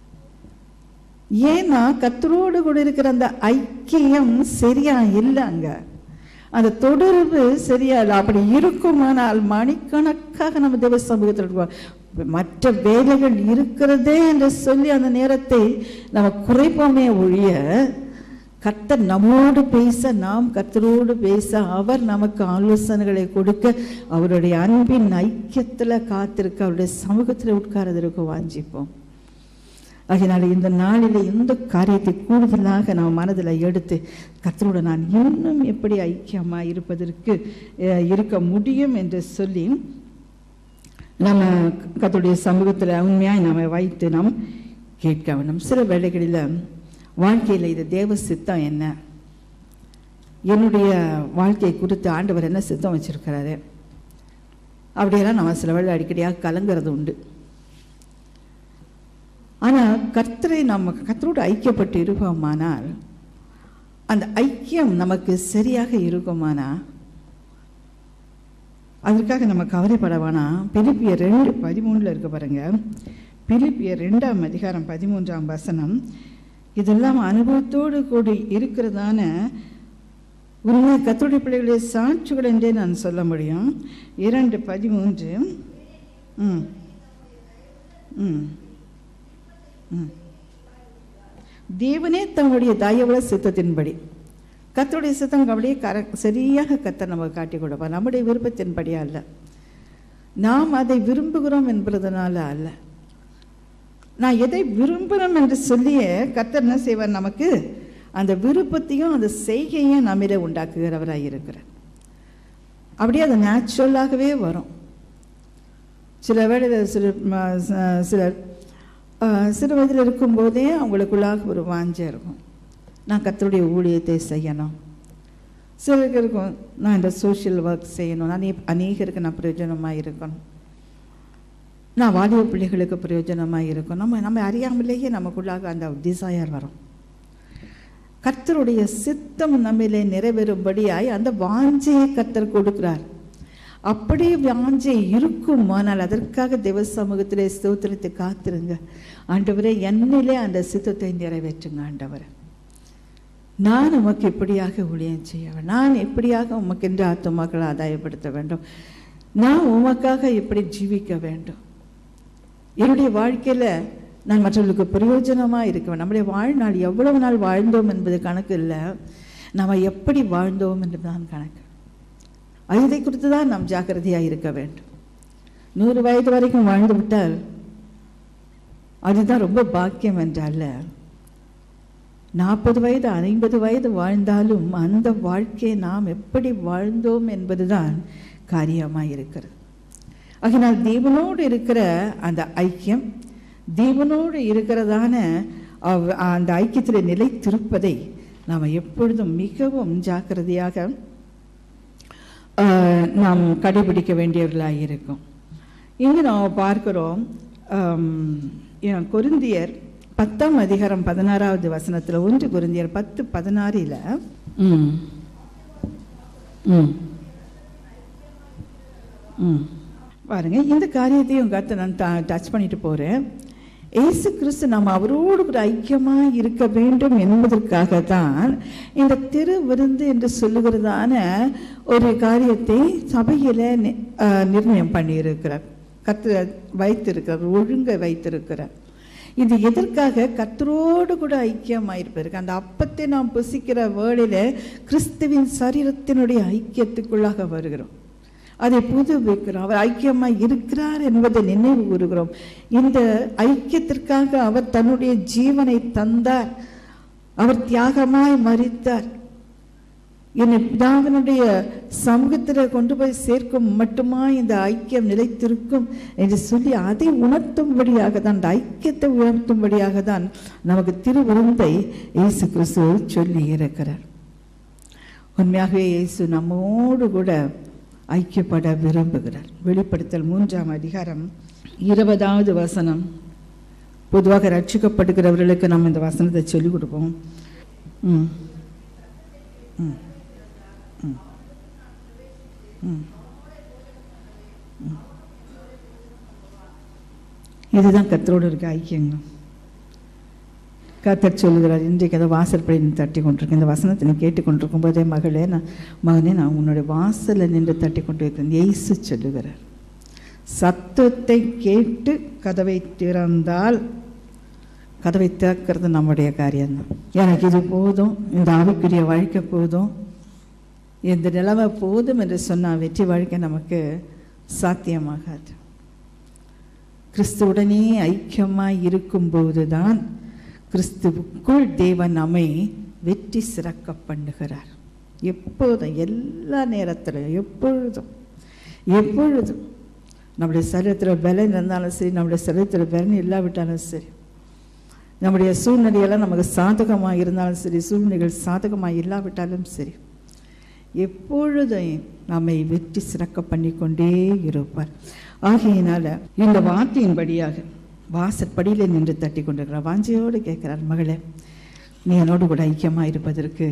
ஏன்னா கர்த்தரோடு கூட இருக்கிற அந்த ஐக்கியம் சரியா இல்லைங்க. அந்த தொடர்பு சரியா இல்லை. அப்படி இருக்குமானால் மணிக்கணக்காக நம்ம தேவ சமூகத்தில் இருக்கோம். மற்ற வேலைகள் இருக்கிறதே என்று சொல்லி அந்த நேரத்தை நம்ம குறைப்போமே ஒழிய, கர்த்தர் நம்மோடு பேச, நாம் கர்த்தரோடு பேச, அவர் நமக்கு ஆலோசனைகளை கொடுக்க, அவருடைய அன்பின் ஐக்கியத்தில் காத்திருக்க, அவருடைய சமூகத்தில் உட்கார்றதற்கு வாஞ்சிப்போம். அதனால இந்த நாளில் இந்த காரியத்தை கூடுதலாக நம்ம மனதில் எடுத்து, கர்த்தரோட நான் இன்னும் எப்படி ஐக்கியமாக இருப்பதற்கு இருக்க முடியும் என்று சொல்லி நம்ம கர்த்தருடைய சமூகத்தில் உண்மையாக நம்ம வைத்து நாம் கேட்க வேண்டும். சில வேளைகளில் வாழ்க்கையில் இது தேவ சித்தம் என்ன, என்னுடைய வாழ்க்கையை குறித்து ஆண்டவர் என்ன சித்தம் வச்சிருக்கிறாரு, அப்படியெல்லாம் நம்ம சில வேளை அடிக்கடியாக கலங்கிறது உண்டு. ஆனால் கர்த்தரை நம்ம கர்த்தரோடு ஐக்கியப்பட்டு இருப்போமானால், அந்த ஐக்கியம் நமக்கு சரியாக இருக்குமானா, அதற்காக நம்ம கவலைப்பட வேணாம். பிலிப்பியர் 2:13 இருக்க பாருங்க. பிலிப்பியர் 2ஆம் அதிகாரம் 13ஆம் வசனம். இதெல்லாம் அனுபவத்தோடு கூடி இருக்கிறதான உண்மை கர்த்தருடைய பிள்ளைகளுடைய சாட்சிகள் என்றே நான் சொல்ல முடியும். 2:13. தேவனே தம்முடைய தயவுள்ள சித்தத்தின்படி, கர்த்தருடைய சித்தம் அப்படியே சரியாக கர்த்தர் நமக்கு காட்டி கொடுப்பார். நம்முடைய விருப்பத்தின்படியா அல்ல, நாம் அதை விரும்புகிறோம் என்பதனால அல்ல. நான் எதை விரும்புகிறோம் என்று சொல்லியே கர்த்தர் என்ன செய்வார்? நமக்கு அந்த விருப்பத்தையும் அந்த செய்கையும் நம்மிட உண்டாக்குகிறவராக இருக்கிறார். அப்படியே அது நேச்சுரலாகவே வரும். சில வேளையில் சிலர் சிறு வயதில் இருக்கும்போதே அவங்களுக்குள்ளாக ஒரு வாஞ்சை இருக்கும், நான் கர்த்தருடைய ஊழியத்தை செய்யணும். சிலருக்கு இருக்கும், நான் இந்த சோஷியல் ஒர்க் செய்யணும், நான் அநேகருக்கு நான் பிரயோஜனமாக இருக்கணும், நான் வாலிப பிள்ளைகளுக்கு பிரயோஜனமாக இருக்கணும். நம்ம அறியாமலேயே நமக்குள்ளாக அந்த டிசையர் வரும். கர்த்தருடைய சித்தம் நம்மிலே நிறைவேறும்படியாய் அந்த வாஞ்சையை கர்த்தர் கொடுக்கிறார். அப்படியே வாஞ்சை இருக்குமானால் அதற்காக தேவ சமூகத்திலே ஸ்தோத்திரத்தை காத்திருங்க. ஆண்டவரே, என்னிலே அந்த சித்தத்தை நிறைவேற்றுங்க. ஆண்டவரே, நான் உமக்கு எப்படியாக ஊழியம் செய்ய வேண்டும், நான் எப்படியாக உமக்கென்று ஆத்துமாக்களை ஆதாயப்படுத்த வேண்டும், நான் உமக்காக எப்படி ஜீவிக்க வேண்டும், என்னுடைய வாழ்க்கையில் நான் மற்றவர்களுக்கு பிரயோஜனமாக இருக்க வேண்டும். நம்முடைய வாழ்நாள் எவ்வளவு நாள் வாழ்ந்தோம் என்பது கணக்கு இல்லை, நம்ம எப்படி வாழ்ந்தோம் என்று தான் கணக்கு. இதை குறித்து தான் நாம் ஜாக்கிரதையாக இருக்க வேண்டும். 100 வயது வரைக்கும் வாழ்ந்து விட்டால் அதுதான் ரொம்ப பாக்கியம் என்றால, 40 வயது 50 வயது வாழ்ந்தாலும் அந்த வாழ்க்கையை நாம் எப்படி வாழ்ந்தோம் என்பதுதான் காரியமாக இருக்கிறது. ஆகினால் தேவனோடு இருக்கிற அந்த ஐக்கியம், தேவனோடு இருக்கிறதான அந்த ஐக்கியத்தில் நிலைத்திருப்பதை நாம் எப்பொழுதும் மிகவும் ஜாக்கிரதையாக நாம் கடைபிடிக்க வேண்டியவர்களாக இருக்கும். இங்கு நாம் பார்க்கிறோம், கொரிந்தியர் 10ஆம் அதிகாரம் 16வது வசனத்தில், 1 கொரிந்தியர் 10:16 பாருங்க. இந்த காரியத்தையும் கருத்தை நான் டச் பண்ணிட்டு போறேன். இயேசு கிறிஸ்து நாம் அவரோடு கூட ஐக்கியமாக இருக்க வேண்டும் என்பதற்காக தான் இந்த திரு விருந்து என்று சொல்லுகிறதான ஒரு காரியத்தை சபையில் நிர்ணயம் பண்ணியிருக்கிறார், கர்த்தர் வைத்திருக்கிறார், ஒழுங்கை வைத்திருக்கிறார். இது எதற்காக? கர்த்தரோடு கூட ஐக்கியமாயிருப்பதற்கு. அந்த அப்பத்தை நாம் புசிக்கிற வேளையில கிறிஸ்துவின் சரீரத்தினுடைய ஐக்கியத்துக்குள்ளாக வருகிறோம், அதை புதுப்பிக்கிறோம். அவர் ஐக்கியமாய் இருக்கிறார் என்பதை நினைவு கூறுகிறோம். இந்த ஐக்கியத்திற்காக அவர் தன்னுடைய ஜீவனை தந்தார், அவர் தியாகமாய் மரித்தார். என்னை பிதாவினுடைய சமூகத்தில் கொண்டு போய் சேர்க்கும் மட்டுமா இந்த ஐக்கியம் நிலைத்திருக்கும் என்று சொல்லி அதை உணர்த்தும்படியாக தான், அந்த ஐக்கியத்தை உணர்த்தும்படியாக தான் நமக்கு திருவிருந்தை இயேசு கிறிஸ்து சொல்லி இருக்கிறார். உண்மையாகவே இயேசு நம்மோடு கூட ஐக்கியப்பட விரும்புகிறார். வெளிப்படுத்தல் 3ஆம் அதிகாரம் 20வது வசனம். பொதுவாக ரட்சிக்கப்படுகிறவர்களுக்கு நம்ம இந்த வசனத்தை சொல்லிக் கொடுப்போம். இதுதான் கர்த்தரோடு இருக்க ஐக்கியங்க. கர்த்தர் சொல்லுகிறார், இன்றைக்கு அதை வாசற்படி தட்டி கொண்டிருக்கேன். இந்த வசனத்தை நீ கேட்டுக்கொண்டிருக்கும் போதே மகளே, மகனே, நான் உன்னுடைய வாசலில் நின்று தட்டி கொண்டு இருக்கிறேன். இயேசு சொல்லுகிறார், சத்தத்தை கேட்டு கதவை திறந்தால், கதவை திறக்கிறது நம்முடைய காரியம்தான். எனக்கு இது போதும், இந்த ஆவிக்குரிய வாழ்க்கை போதும், இந்த நிலைமை போதும் என்று சொன்னால் வெற்றி வாழ்க்கை நமக்கு சாத்தியமாகாது. கிறிஸ்துவுடனே ஐக்கியமாய் இருக்கும்போது தான் கிறிஸ்துவுக்குள் தேவன் நம்மை வெற்றி சிறக்க பண்ணுகிறார். எப்போதும், எல்லா நேரத்திலும், எப்பொழுதும் நம்முடைய சரீரத்தில் பலன் இருந்தாலும் சரி, நம்முடைய சரீரத்தில் பலன் இல்லாவிட்டாலும் சரி, நம்முடைய சூழ்நிலையெல்லாம் நமக்கு சாதகமாக இருந்தாலும் சரி, சூழ்நிலைகள் சாதகமாக இல்லாவிட்டாலும் சரி, எப்பொழுதும் நம்மை வெற்றி சிறக்க பண்ணிக்கொண்டே இருப்பார். ஆகையினால இந்த வார்த்தையின்படியாக வாசற்படியில் நின்று தட்டி கொண்டிருக்கிறார். வாஞ்சையோடு கேட்கிறார், மகளே, நீ என்னோடு கூட ஐக்கியமாக இருப்பதற்கு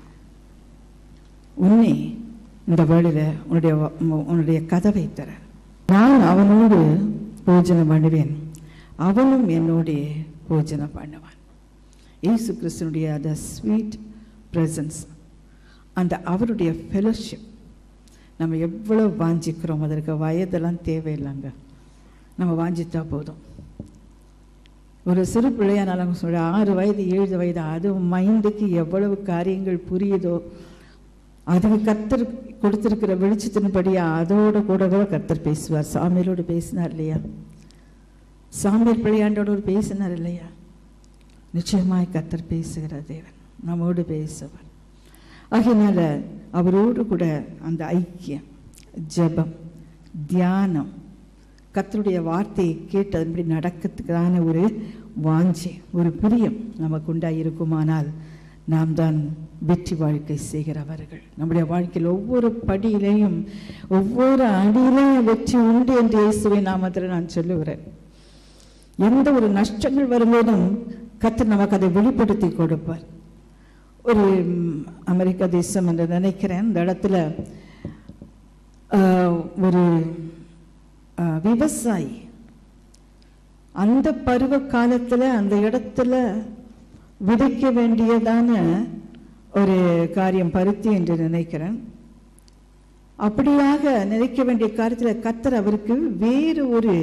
உன்னை இந்த வேளையில் உன்னுடைய கதவை தர, நான் அவனோடு போஜனம் பண்ணுவேன், அவனும் என்னோட போஜனம் பண்ணுவான். இயேசு கிறிஸ்துனுடைய அந்த ஸ்வீட் பிரசன்ஸ், அந்த அவருடைய ஃபெலோஷிப் நம்ம எவ்வளோ வாஞ்சிக்கிறோம். அதற்கு வயதெல்லாம் தேவையில்லைங்க, நம்ம வாஞ்சித்தா போதும். ஒரு சிறு பிள்ளையானாலும் சொல்ல 6 வயது 7 வயது, அது மைண்டுக்கு எவ்வளவு காரியங்கள் புரியுதோ, அதுக்கு கர்த்தர் கொடுத்திருக்கிற வெளிச்சத்தின்படியா அதோட கூட கர்த்தர் பேசுவார். சாமியலோடு பேசினார் இல்லையா? சாமியல் பிள்ளையாண்டோடு பேசினார் இல்லையா? நிச்சயமாய் கர்த்தர் பேசுகிற தேவன் நம்மோடு பேசுவார். ஆகையினால அவரோடு கூட அந்த ஐக்கியம், ஜெபம், தியானம், கர்த்தருடைய வார்த்தையை கேட்டு அதன்படி நடக்கிறதுக்கான ஒரு வாஞ்சை, ஒரு பிரியம் நமக்கு உண்டாயிருக்குமானால் நாம் தான் வெற்றி வாழ்க்கை செய்கிறவர்கள். நம்முடைய வாழ்க்கையில் ஒவ்வொரு படியிலையும் ஒவ்வொரு அடியிலையும் வெற்றி உண்டு என்று இயேசுவை நாமத்தில் நான் சொல்லுகிறேன். எந்த ஒரு நஷ்டங்கள் வரும்போதும் கர்த்தர் நமக்கு அதை வெளிப்படுத்தி கொடுப்பார். ஒரு அமெரிக்கா தேசம் என்று நினைக்கிறேன், இந்த இடத்துல ஒரு விவசாயி அந்த பருவ காலத்தில் அந்த இடத்துல விதைக்க வேண்டியதான ஒரு காரியம் பருத்தி என்று நினைக்கிறேன். அப்படியாக நினைக்க வேண்டிய காரியத்தில் கர்த்தர் அவருக்கு வேறு ஒரு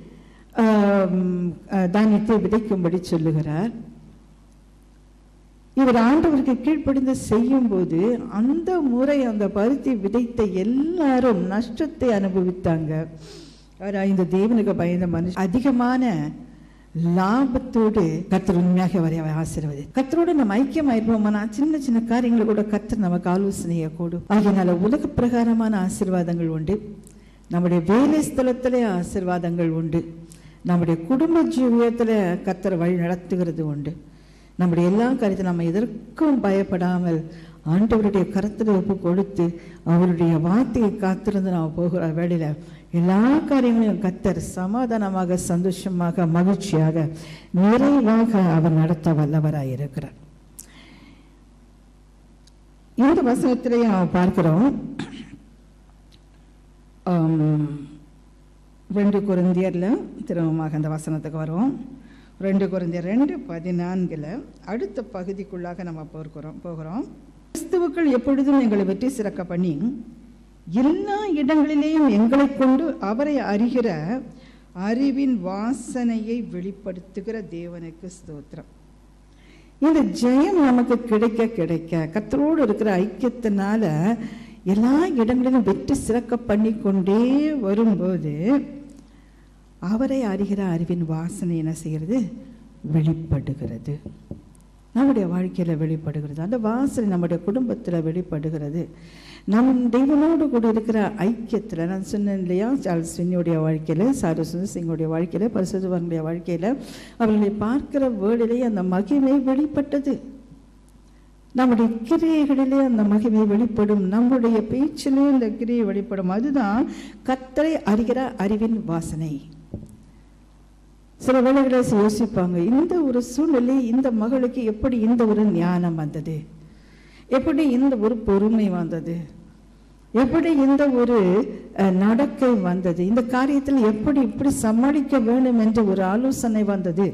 தானியத்தை விதைக்கும்படி சொல்லுகிறார். இவர் ஆண்டவருக்கு கீழ்ப்படிந்து செய்யும் போது அந்த முறை அந்த பருத்தி விதைத்த எல்லாரும் நஷ்டத்தை அனுபவித்தாங்க. இந்த தேவனுக்கு பயந்த மனுஷன் அதிகமான லாபத்தோடு கர்த்தர் உண்மையாக வரைய ஆசீர்வதி. கர்த்தரோடு நம்ம ஐக்கியமாயிருப்போம்னா சின்ன சின்ன காரியங்களை கூட கர்த்தர் நமக்கு ஆலோசனையை கூடும். அதனால உலக பிரகாரமான ஆசீர்வாதங்கள் உண்டு, நம்முடைய வேலை ஸ்தலத்திலே ஆசீர்வாதங்கள் உண்டு, நம்முடைய குடும்ப ஜீவியத்தில் கர்த்தர் வழி நடத்துகிறது உண்டு. நம்முடைய எல்லா காரியத்தையும் நம்ம எதற்கும் பயப்படாமல் ஆண்டவருடைய கரத்தில் ஒப்பு கொடுத்து அவருடைய வார்த்தையை காத்திருந்து நாம் போகிற வேளையில எல்லா காரியங்களையும் கர்த்தர் சமாதானமாக, சந்தோஷமாக, மகிழ்ச்சியாக, நிறைவாக அவர் நடத்த வல்லவராய் இருக்கிறார். இந்த வசனத்திலேயே நாம் பார்க்கிறோம். 2 கொரிந்தியர்ல திரும்பமாக அந்த வசனத்துக்கு வரும். 2 கொரிந்தியர் 2:14 அடுத்த பகுதிக்குள்ளாக நம்ம போகிறோம். கிறிஸ்துவுக்குள் எப்பொழுதும் எங்களை வெற்றி சிறக்க பண்ணி எல்லா இடங்களிலேயும் எங்களை கொண்டு அவரை அறிகிற அறிவின் வாசனையை வெளிப்படுத்துகிற தேவனுக்கு ஸ்தோத்திரம். இந்த ஜெயம் நமக்கு கிடைக்க கிடைக்க கர்த்தரோடு இருக்கிற ஐக்கியத்தினால எல்லா இடங்களிலும் வெற்றி சிறக்க பண்ணி கொண்டே வரும்போது அவரை அறிகிற அறிவின் வாசனை என்ன செய்கிறது? வெளிப்படுகிறது. நம்முடைய வாழ்க்கையில் வெளிப்படுகிறது. அந்த வாசனை நம்முடைய குடும்பத்தில் வெளிப்படுகிறது. நம் தெய்வனோடு கூட இருக்கிற ஐக்கியத்தில் நான் சொன்னேன் இல்லையா, சார்ல்ஸ் சின்னுடைய வாழ்க்கையில், சாரசுந்தர் சிங்குடைய வாழ்க்கையில், பரிசுத்தவான்களுடைய வாழ்க்கையில் அவர்களை பார்க்கிற வேளையிலே அந்த மகிமை வெளிப்பட்டது. நம்முடைய கிரியைகளிலே அந்த மகிமை வெளிப்படும், நம்முடைய பேச்சிலே இந்த கிரியை வெளிப்படும். அதுதான் கர்த்தரை அறிகிற அறிவின் வாசனை. சில வேளைகளை யோசிப்பாங்க, இந்த ஒரு சூழ்நிலை இந்த மகளுக்கு எப்படி இந்த ஒரு ஞானம் வந்தது, எப்படி இந்த ஒரு பொறுமை வந்தது, எப்படி இந்த ஒரு நடக்கை வந்தது, இந்த காரியத்தில் எப்படி இப்படி சமாளிக்க வேண்டும் என்ற ஒரு ஆலோசனை வந்தது,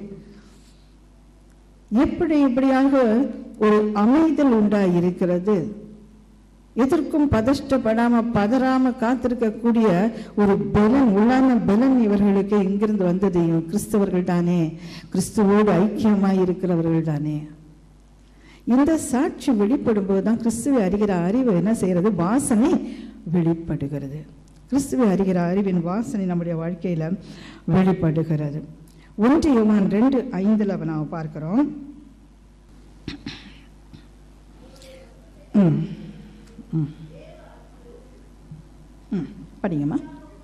எப்படி இப்படியாக ஒரு அமைதல் உண்டாயிருக்கிறது, எதற்கும் பதஷ்டப்படாம பதறாம காத்திருக்கக்கூடிய ஒரு பலன், உள்ளான பலன் இவர்களுக்கு எங்கிருந்து வந்தது? கிறிஸ்தவர்கள் தானே, கிறிஸ்துவோடு ஐக்கியமாய் இருக்கிறவர்கள் தானே. இந்த சாட்சி வெளிப்படும் போதுதான் கிறிஸ்துவை அறிகிற அறிவு என்ன செய்யறது? வாசனை வெளிப்படுகிறது. கிறிஸ்துவை அறிகிற அறிவின் வாசனை நம்முடைய வாழ்க்கையில வெளிப்படுகிறது. 1 யோவான் 2:5 நாம் பார்க்கிறோம். படிங்கம்மா.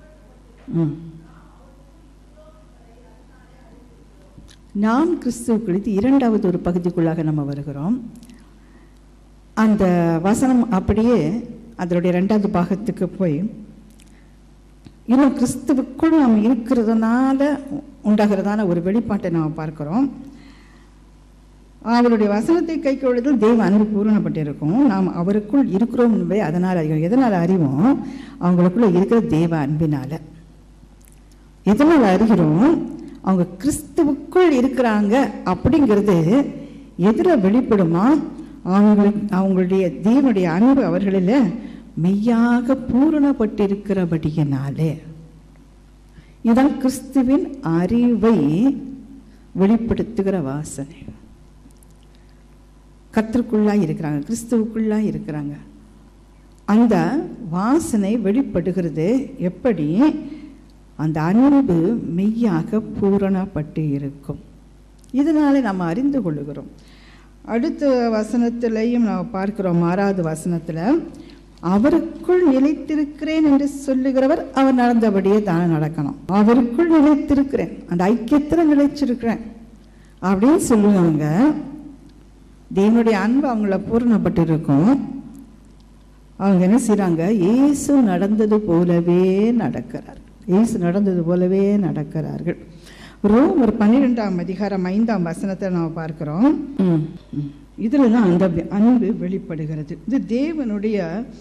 நாம் கிறிஸ்துவுக்குள், இரண்டாவது ஒரு பகுதிக்குள்ளாக நம்ம வருகிறோம். அந்த வசனம் அப்படியே அதனுடைய 2வது பாகத்துக்கு போய் இன்னும் கிறிஸ்துவுக்குள் நாம் இருக்கிறதுனால உண்டாகிறதான ஒரு வெளிப்பாட்டை நாம் பார்க்கிறோம். அவருடைய வசனத்தை கைக்கொள்வதில் தேவ அன்பு பூரணப்பட்டிருக்கும். நாம் அவருக்குள் இருக்கிறோம் என்பதை அதனால் அறிவோம். எதனால் அறிவோம்? அவங்களுக்குள்ள இருக்கிற தேவ அன்பினால. எதனால் அறிகிறோம்? அவங்க கிறிஸ்துவுக்குள் இருக்கிறாங்க அப்படிங்கிறது எதில் வெளிப்படுமா? அவங்களுடைய தேவனுடைய அன்பு அவர்களில் மெய்யாக பூரணப்பட்டிருக்கிறபடியினாலே. இதுதான் கிறிஸ்துவின் அறிவை வெளிப்படுத்துகிற வாசனை. கர்த்தருக்குள்ளாய் இருக்கிறாங்க, கிறிஸ்துவுக்குள்ளாய் இருக்கிறாங்க. அந்த வாசனை வெளிப்படுகிறது. எப்படி? அந்த அன்பு மெய்யாக பூரணப்பட்டு இருக்கும். இதனால நம்ம அறிந்து கொள்ளுகிறோம். அடுத்த வசனத்திலையும் நாம் பார்க்கிறோம். 6வது வசனத்தில், அவருக்குள் நிலைத்திருக்கிறேன் என்று சொல்லுகிறவர் அவர் நடந்தபடியே தானே நடக்கணும். அவருக்குள் நிலைத்திருக்கிறேன், அந்த ஐக்கியத்தில் நிலைச்சிருக்கிறேன் அப்படின்னு சொல்லுவாங்க. தேவனுடைய அன்பு அவங்கள பூரணப்பட்டு இருக்கும். அவங்க என்ன செய்கிறாங்க? இயேசு நடந்தது போலவே நடக்கிறார். இயேசு நடந்தது போலவே நடக்கிறார்கள். ரோமர் 12ஆம் அதிகாரம் 5ஆம் வசனத்தை நாம் பார்க்கிறோம். இதில் தான் அந்த அன்பு வெளிப்படுகிறது. இது தேவனுடைய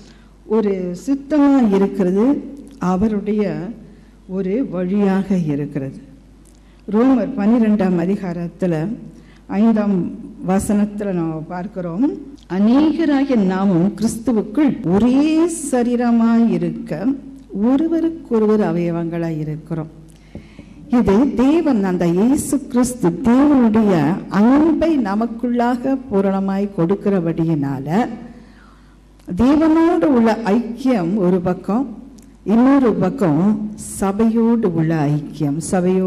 ஒரு சித்தமாக இருக்கிறது, அவருடைய ஒரு வழியாக இருக்கிறது. ரோமர் 12ஆம் அதிகாரத்தில் 5ஆம் வசனத்தில் நாம் பார்க்கிறோம், அநேகராகிய நாமும் கிறிஸ்துவுக்குள் ஒரே சரீரமாய் இருக்க ஒருவருக்கொருவர் அவயவங்களாய் இருக்கிறோம். இது தேவன், அந்த இயேசு கிறிஸ்து தேவனுடைய அன்பை நமக்குள்ளாக பூரணமாய் கொடுக்கிறபடியினால தேவனோடு உள்ள ஐக்கியம் ஒரு பக்கம், இன்னொரு பக்கம் சபையோடு உள்ள ஐக்கியம்.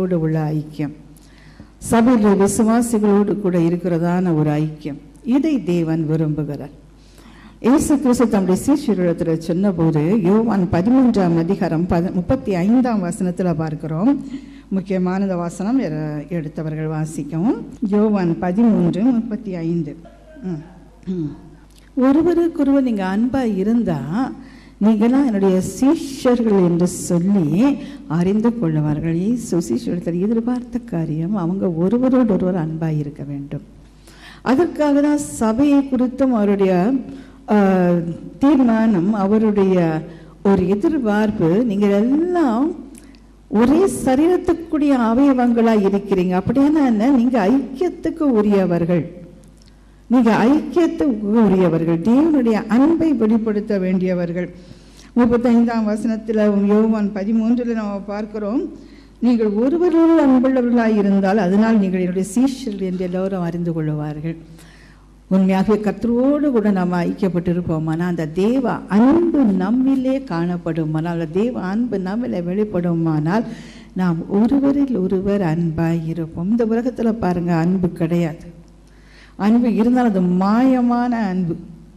சபையில் விசுவாசிகளோடு கூட இருக்கிறதான ஒரு ஐக்கியம், இதை தேவன் விரும்புகிறார். இயேசு கிறிஸ்து தம்முடைய சீஷர்களிடத்தில் சொன்னபோது யோவான் 13ஆம் அதிகாரம் 35ஆம் வசனத்தில் பார்க்கிறோம். முக்கியமான வசனம் எடுத்தவர்கள் வாசிக்கவும். யோவான் 13:35. ஒருவருக்கொருவர் நீங்கள் அன்பாக இருந்தால் நீங்களாம் என்னுடைய சீஷர்கள் என்று சொல்லி அறிந்து கொள்ளுவார்கள். சீஷர்கள் எதிர்பார்த்த காரியம், அவங்க ஒருவரோடு ஒருவர் அன்பாக இருக்க வேண்டும். அதற்காக தான் சபையை குறித்தும் அவருடைய தீர்மானம், அவருடைய ஒரு எதிர்பார்ப்பு, நீங்கள் எல்லாம் ஒரே சரீரத்துக்குரிய அவயவங்களாக இருக்கிறீங்க. அப்படின்னா என்ன? நீங்கள் ஐக்கியத்துக்கு உரியவர்கள், தேவனுடைய அன்பை வெளிப்படுத்த வேண்டியவர்கள். 35ஆம் வசனத்தில் யோவான் 13 நம்ம பார்க்கிறோம், நீங்கள் ஒருவரோடு அன்புள்ளவர்களாக இருந்தால் அதனால் நீங்கள் என்னுடைய சீஷர்கள் என்று எல்லோரும் அறிந்து கொள்வார்கள். உண்மையாகவே கர்த்தரோடு கூட நாம் ஐக்கியப்பட்டிருப்போமானால், அந்த தேவ அன்பு நம்மிலே காணப்படுமானால், அந்த தேவ அன்பு நம்மிலே வெளிப்படுமானால் நாம் ஒருவரில் ஒருவர் அன்பாய் இருப்போம். இந்த உலகத்தில் பாருங்கள், அன்பு கிடையாது. அன்பு இருந்தால் அது மாயமான அன்பு.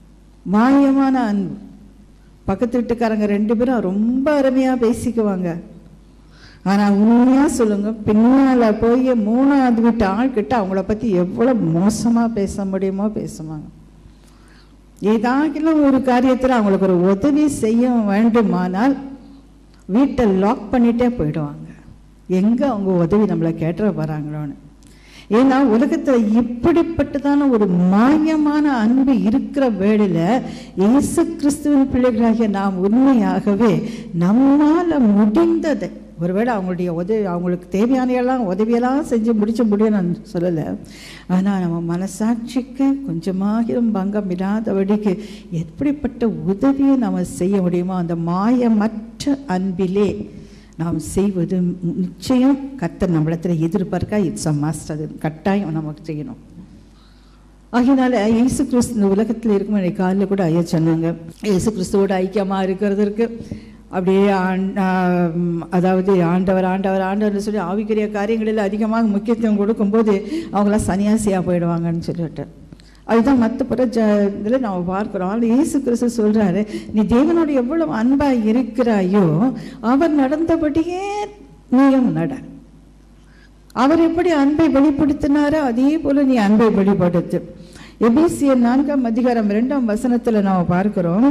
பக்கத்து வீட்டுக்காரங்க 2 பேரும் ரொம்ப அருமையாக பேசிக்குவாங்க. ஆனால் உண்மையாக சொல்லுங்க, பின்னால் போய் 3வது வீட்டு ஆள்கிட்ட அவங்கள பற்றி எவ்வளோ மோசமாக பேச முடியுமோ பேசுவாங்க. ஏதாக்கிலும் ஒரு காரியத்தில் அவங்களுக்கு ஒரு உதவி செய்ய வேண்டுமானால் வீட்டை லாக் பண்ணிகிட்டே போயிடுவாங்க, எங்கே அவங்க உதவி நம்மளை கேட்டுற போகிறாங்களோன்னு. ஏன்னா உலகத்தில் இப்படிப்பட்டதான ஒரு மாயமான அன்பு இருக்கிற வேளையில் இயேசு கிறிஸ்துவின் பிள்ளைகளாகிய நாம் உண்மையாகவே நம்மால் முடிந்ததை, ஒருவேளை அவங்களுடைய அவங்களுக்கு தேவையான உதவியெல்லாம் செஞ்சு முடியும் நான் சொல்லலை, ஆனால் நம்ம மனசாட்சிக்கு கொஞ்சமாகிலும் பங்கம் இல்லாதபடிக்கு எப்படிப்பட்ட உதவியை நம்ம செய்ய முடியுமோ அந்த மாயமற்ற அன்பிலே நாம் செய்வது நிச்சயம் கர்த்தர் நம்மிடத்தில் எதிர்பார்க்க. இட்ஸ் அ மஸ்ட், அது கட்டாயம் நமக்கு செய்யணும். ஆகினால இயேசு கிறிஸ்து இந்த உலகத்தில் இருக்கும். என்னை காலையில் கூட ஐயா சொன்னாங்க, இயேசு கிறிஸ்துவோட ஐக்கியமாக இருக்கிறதுக்கு அப்படியே அதாவது ஆண்டவர்னு சொல்லி ஆவிக்குரிய காரியங்களில் அதிகமாக முக்கியத்துவம் கொடுக்கும்போது அவங்களாம் சன்னியாசியாக போயிடுவாங்கன்னு சொல்லிட்டு, அதுதான் மற்ற இதில் நாம் பார்க்குறோம். ஆனால் இயேசு கிறிஸ்து சொல்கிறாரு, நீ தேவனோடு எவ்வளவு அன்பாக இருக்கிறாயோ அவர் நடந்தபடியே நீயும் நட. அவர் எப்படி அன்பை வெளிப்படுத்தினாரோ அதே போல் நீ அன்பை வெளிப்படுத்து. எபேசியர் 4ஆம் அதிகாரம் 2ஆம் வசனத்தில் நாம் பார்க்கிறோம்,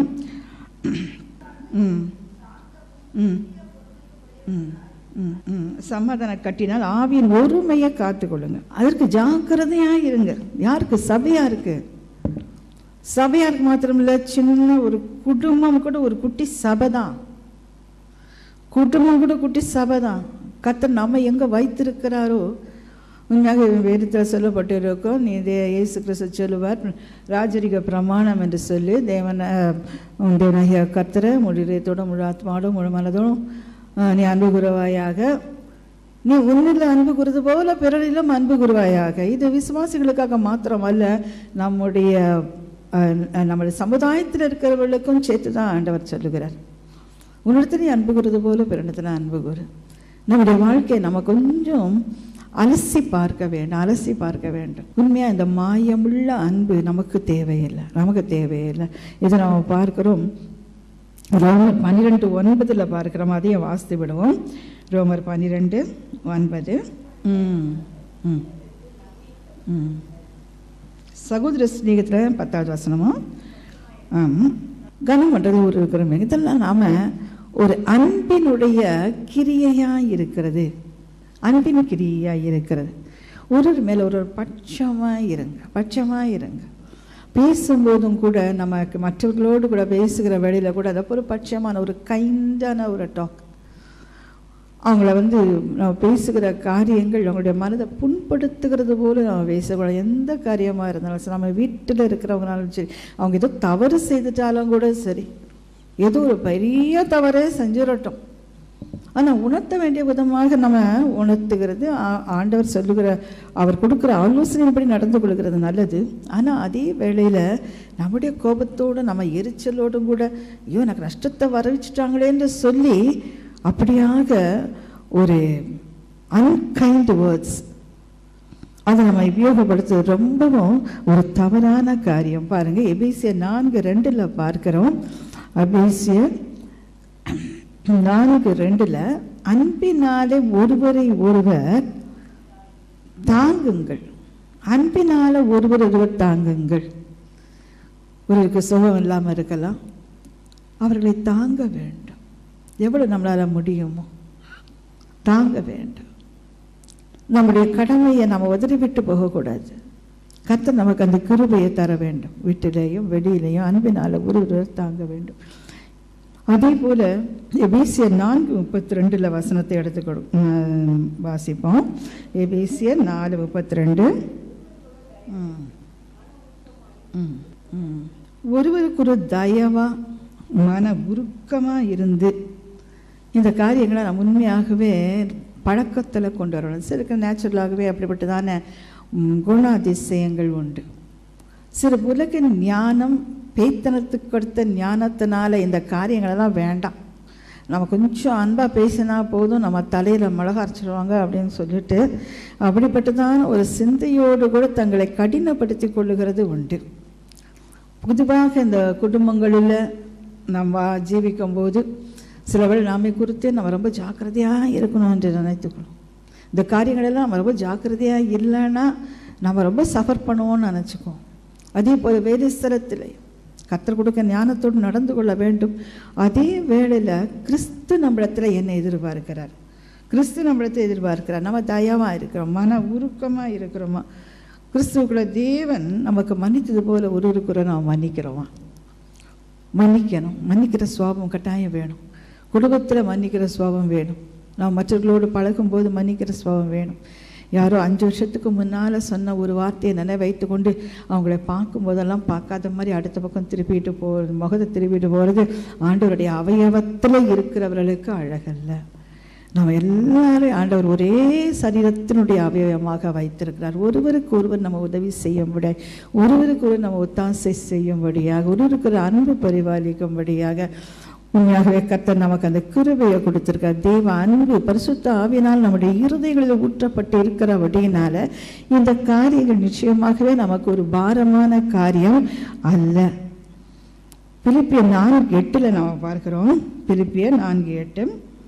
சமாதான கட்டினால் ஆவியின் ஒருமையை காத்துக்கொள்ளுங்க. அதற்கு ஜாக்கிரதையாக இருங்க. யாருக்கு? சபையாருக்கு. சபையாருக்கு மாத்திரமில்லை, சின்ன ஒரு குடும்பம் கூட ஒரு குட்டி சபை தான். குட்டி சபை தான். கர்த்தர் நம்ம எங்கே வைத்திருக்கிறாரோ, உண்மையாக வேதத்தில் சொல்லப்பட்டு இருக்கும், நீ இயேசு கிறிஸ்து சொல்லுவார், ராஜரிக பிரமாணம் என்று சொல்லி தேவனாகிய கர்த்தரை முழு இதயத்தோடும் முழு ஆத்மாவோடும் முழு மனதோடும் நீ அன்பு கூறுவாயாக, நீ உன்னில் அன்பு கூறுவது போல பிறரிலும் அன்பு கூறுவாயாக. இது விசுவாசிகளுக்காக மாத்திரம் அல்ல, நம்முடைய சமுதாயத்தில் இருக்கிறவர்களுக்கும் சேர்த்து தான் ஆண்டவர் சொல்லுகிறார். உன்னிடத்தில் நீ அன்பு கூறுவது போல பிறனிடத்தில் அன்பு கூறு. நம்முடைய வாழ்க்கையை நம்ம கொஞ்சம் அலசி பார்க்க வேண்டும். உண்மையாக இந்த மாயமுள்ள அன்பு நமக்கு தேவையில்லை. இதை நாம் பார்க்கிறோம். ரோமர் 12:9 பார்க்கிறோம். அதையும் வாசித்து விடுவோம். ரோமர் 12:9. சகோதர ஸ்நேகத்தில் 10வது வசனமும் கனம் பண்ணுறது ஒரு இருக்கிறோம். இதெல்லாம் நாம் ஒரு அன்பினுடைய கிரியையாக இருக்கிறது. ஒரு மேலே ஒரு பட்சமாக இருங்க. பேசும்போதும் கூட நமக்கு மற்றவர்களோடு கூட பேசுகிற வேளையில் கூட அதை ஒரு பட்சமான ஒரு கைண்டான ஒரு டாக். அவங்கள நம்ம பேசுகிற காரியங்கள் அவங்களுடைய மனதை புண்படுத்துகிறது போல நம்ம பேசக்கூடாது. எந்த காரியமாக இருந்தாலும் சரி, நம்ம வீட்டில் இருக்கிறவங்கனாலும் சரி, அவங்க ஏதோ தவறு செய்துட்டாலும் கூட சரி, ஏதோ ஒரு பெரிய தவறே செஞ்சிடட்டும், ஆனால் உணர்த்த வேண்டிய விதமாக நம்ம உணர்த்துகிறது. ஆண்டவர் சொல்லுகிற, அவர் கொடுக்குற ஆலோசனைப்படி நடந்து கொள்கிறது நல்லது. ஆனால் அதே வேளையில் நம்முடைய கோபத்தோடு நம்ம எரிச்சலோடும் கூட ஐயோ எனக்கு நஷ்டத்தை வரவச்சுட்டாங்களேன்னு சொல்லி அப்படியாக ஒரு அன்கைண்ட் வேர்ட்ஸ் அதை நம்ம உபயோகப்படுத்துறது ரொம்பவும் ஒரு தவறான காரியம். பாருங்கள், எபேசியர் 4:2 பார்க்கிறோம். எபேசியர் 4:2 அன்பினாலே ஒருவரை ஒருவர் தாங்குங்கள். அன்பினால ஒருவர் ஒருவர் தாங்குங்கள். ஒருவருக்கு சுகம் இல்லாமல் இருக்கலாம், அவர்களை தாங்க வேண்டும். எவ்வளவு நம்மளால் முடியுமோ தாங்க வேண்டும். நம்முடைய கடமையை நம்ம உதறிவிட்டு போகக்கூடாது. கர்த்தர் நமக்கு அந்த கிருபையை தர வேண்டும். வீட்டிலேயும் வெளியிலேயும் அன்பினால ஒருவர் தாங்க வேண்டும். அதே போல எபேசியர் 4:32 வசனத்தை எடுத்துக்கொடு வாசிப்போம். எபேசியர் 4:32 ஒருவருக்கு ஒரு தயவா மன உருக்கமா இருந்து இந்த காரியங்களை நம்ம உண்மையாகவே பழக்கத்தில் கொண்டு வரணும். சில நேச்சுரலாகவே அப்படிப்பட்டதான குணாதிசயங்கள் உண்டு. சில உலகின் ஞானம் பேத்தனத்துக்கு அடுத்த ஞானத்தினால இந்த காரியங்களெல்லாம் வேண்டாம், நம்ம கொஞ்சம் அன்பாக பேசினா போதும், நம்ம தலையில் மிளகா அரைச்சிடுவாங்க அப்படின்னு சொல்லிட்டு அப்படிப்பட்டதான ஒரு சிந்தையோடு கூட தங்களை கடினப்படுத்தி கொள்ளுகிறது உண்டு. பொதுவாக இந்த குடும்பங்களில் நம்ம ஜீவிக்கும்போது சில வேளை நாமே குறித்து நம்ம ரொம்ப ஜாக்கிரதையாக இருக்கணும் என்று நினைத்துக்கணும். இந்த காரியங்களெல்லாம் நம்ம ரொம்ப ஜாக்கிரதையாக இல்லைன்னா நம்ம ரொம்ப சஃபர் பண்ணுவோம்னு நினச்சிக்குவோம். அதே போல் வேலை ஸ்தலத்தில் கர்த்தர் கொடுக்க ஞானத்தோடு நடந்து கொள்ள வேண்டும். அதே வேளையில் கிறிஸ்து நம்மிடத்தில் என்ன எதிர்பார்க்கிறார்? கிறிஸ்து நம்மிடத்தில் எதிர்பார்க்கிறார் நம்ம தயவாக இருக்கிறோம், மன உருக்கமாக இருக்கிறோமா? கிறிஸ்துவுக்குள்ள தேவன் நமக்கு மன்னித்தது போல ஒருவருக்குற நாம் மன்னிக்கிறோமா? மன்னிக்கணும். மன்னிக்கிற சுவாபம் கட்டாயம் வேணும். குடும்பத்தில் மன்னிக்கிற சுவாபம் வேணும். நாம் மற்றவர்களோடு பழகும்போது மன்னிக்கிற சுவாபம் வேணும். யாரோ 5 வருஷத்துக்கு முன்னால் சொன்ன ஒரு வார்த்தையை நினைவைத்து கொண்டு அவங்கள பார்க்கும்போதெல்லாம் பார்க்காத மாதிரி அடுத்த பக்கம் திருப்பிட்டு போகிறது, முகத்தை திருப்பிட்டு போகிறது ஆண்டவருடைய அவயவத்தில் இருக்கிறவர்களுக்கு அழகல்ல. நம்ம எல்லாரும் ஆண்டவர் ஒரே சரீரத்தினுடைய அவயவமாக வைத்திருக்கிறார். ஒருவருக்கு ஒருவர் நம்ம உதவி செய்யும்படியாக, ஒருவருக்கு ஒருவர் நம்ம ஒத்தாசை செய்யும்படியாக, ஒருவருக்கு ஒரு அன்பு பரிபாலிக்கும்படியாக உண்மையாகவே கர்த்தர் நமக்கு அந்த கிருபையை கொடுத்திருக்கார். தேவ அன்பு பரிசுத்த ஆவியினால் நம்முடைய இருதயங்களில் ஊற்றப்பட்டு இருக்கிறபடியினால இந்த காரியங்கள் நிச்சயமாகவே நமக்கு ஒரு பாரமான காரியம் அல்ல. பிலிப்பியர் 4:8 நம்ம பார்க்கிறோம். பிலிப்பியர் 4:8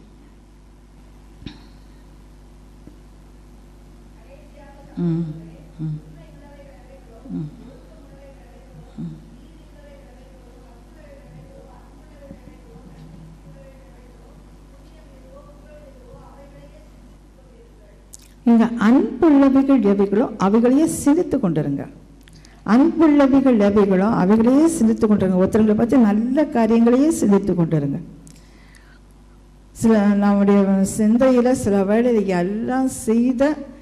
இங்க அன்புள்ளவைகள் எவைகளோ அவைகளையே சிந்தித்து கொண்டிருங்க. அன்புள்ளவைகள் எவைகளோ அவைகளையே சிந்தித்து கொண்டிருங்க. ஒருத்தர்களை பற்றி நல்ல காரியங்களையே சிந்தித்து கொண்டிருங்க. சில நம்முடைய சிந்தையில் சில வேளையில் எல்லாம் செய்த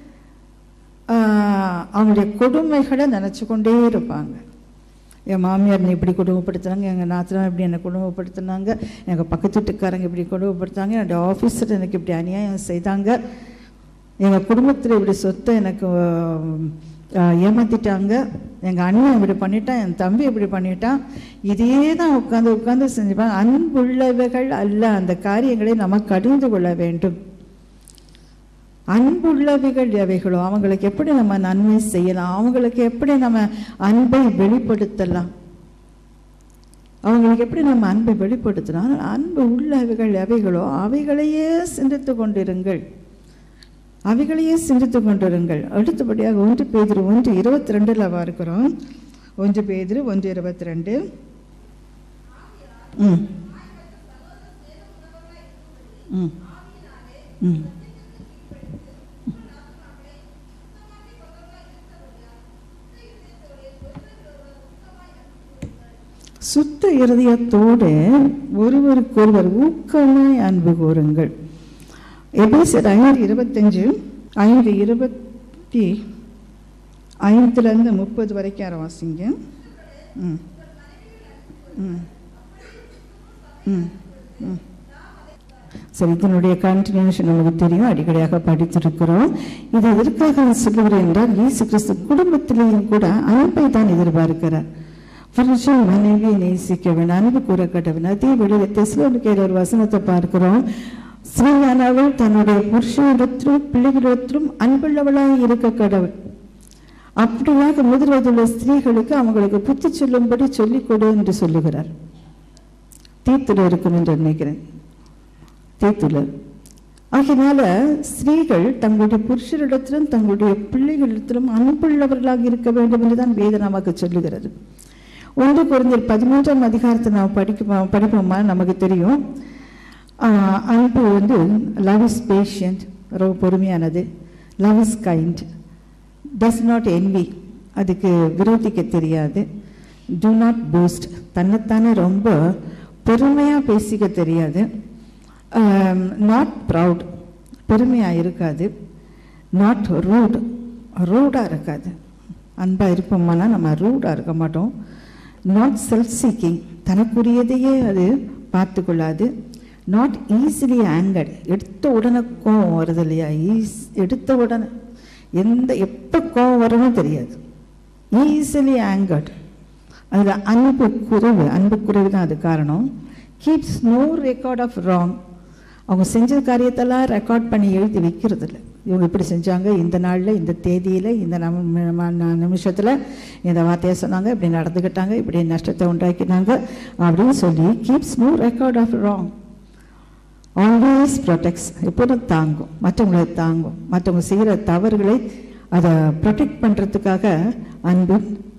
அவங்களுடைய கொடுமைகளை நினச்சி கொண்டே இருப்பாங்க. என் மாமியார் என்னை இப்படி குடும்பப்படுத்துனாங்க, எங்கள் நாத்தனார் இப்படி என்னை குடும்பப்படுத்தினாங்க, எங்கள் பக்கத்து வீட்டுக்காரங்க இப்படி குடும்பப்படுத்தாங்க, என்னுடைய ஆஃபீஸர் எனக்கு இப்படி அநியாயம் செய்தாங்க, எங்கள் குடும்பத்தில் இப்படி சொத்தை எனக்கு ஏமாற்றிட்டாங்க, எங்கள் அண்ணன் இப்படி பண்ணிட்டான், என் தம்பி இப்படி பண்ணிட்டான். இதே தான் உட்காந்து உட்காந்து செஞ்சுப்பாங்க. அன்புள்ளவைகள் அல்ல. அந்த காரியங்களை நம்ம கடிந்து கொள்ள வேண்டும். அன்புள்ளவைகள் எவைகளோ அவங்களுக்கு எப்படி நம்ம நன்மை செய்யலாம், அவங்களுக்கு எப்படி நம்ம அன்பை வெளிப்படுத்தலாம், அவங்களுக்கு எப்படி நம்ம அன்பை வெளிப்படுத்தலாம். அன்பு உள்ளவைகள் எவைகளோ அவைகளையே சிந்தித்து கொண்டிருங்கள், அவைகளையே சிந்தித்து கொண்டிருங்கள். அடுத்தபடியாக 1 பேதுரு 1:22 பார்க்கிறோம். 1 பேதுரு 1:22 சுத்த இருதயத்தோடு ஒருவருக்கொருவர் ஊக்கமாய் அன்பு கூறுங்கள். எபேசியர் 5:25-30 வரைக்கும் யாரை வாசிங்க. சரி, இதனுடைய கண்டினியூஷன் நமக்கு தெரியும், அடிக்கடியாக படித்திருக்கிறோம். இது எதற்காக சொல்லுகிறேன் என்றால், இயேசு கிறிஸ்து குடும்பத்திலேயும் கூட அன்பை தான் எதிர்பார்க்கிறார். புருஷன் மனைவியை நேசிக்க வேண்டும், அன்பு கூற கடவுள். அதே வழியில தெசலோனிக்கேயர் ஒரு வசனத்தை பார்க்கிறோம். ஸ்ரீயானவள் தன்னுடைய புருஷனிடத்திலும் பிள்ளைகளிடத்திலும் அன்புள்ளவளாய் இருக்க கடவுள். அப்படியாக முதல்வதுள்ள ஸ்திரீகளுக்கு அவங்களுக்கு புத்தி சொல்லும்படி சொல்லிக் கொடு என்று சொல்லுகிறார். தீத்துல இருக்கும் என்று நினைக்கிறேன், தீத்துல. ஆகினால ஸ்திரீகள் தங்களுடைய புருஷரிடத்திலும் தங்களுடைய பிள்ளைகளிடத்திலும் அன்புள்ளவர்களாக இருக்க வேண்டும் என்றுதான் வேதம் நமக்கு சொல்லுகிறது. 1 கொரிந்தியர் 13ஆம் அதிகாரத்தை நாம் படிப்போமா நமக்கு தெரியும். அன்பு வந்து லவ் இஸ் பேஷண்ட், ரொம்ப பொறுமையானது. Love is kind, does not envy, அதுக்கு விரோதிக்க தெரியாது. டு நாட் பூஸ்ட், தன்னைத்தானே ரொம்ப பொறுமையாக பேசிக்க தெரியாது. நாட் ப்ரவுட், பெருமையாக இருக்காது. நாட் ரூட், ரூடாக இருக்காது. அன்பாக இருப்போம்னா நம்ம ரூடாக இருக்க மாட்டோம். நாட் செல்ஃப் சீக்கிங், தனக்குரியதையே அது பார்த்து கொள்ளாது. நாட் ஈஸிலி ஆங்கர்ட், எடுத்த உடனே கோவம் வருது இல்லையா, எடுத்த உடனே எப்போ கோவம் வரணும் தெரியாது. ஈஸிலி ஆங்கர்ட், அதில் அன்பு குறைவு தான் அது காரணம். Keeps no record of wrong, அவங்க செஞ்ச காரியத்தெல்லாம் ரெக்கார்ட் பண்ணி எழுதி வைக்கிறது இல்லை. இவங்க இப்படி செஞ்சாங்க, இந்த நாளில், இந்த தேதியில், இந்த நிமிஷத்தில் இந்த வார்த்தையை சொன்னாங்க, இப்படி நடந்துக்கிட்டாங்க, இப்படி நஷ்டத்தை உண்டாக்கினாங்க அப்படின்னு சொல்லி keeps no record of wrong. Always protects, எப்போதும் தாங்கும், மற்றவங்களை தாங்கும். மற்றவங்க செய்கிற தவறுகளை அதை ப்ரொடெக்ட் பண்ணுறதுக்காக அன்பு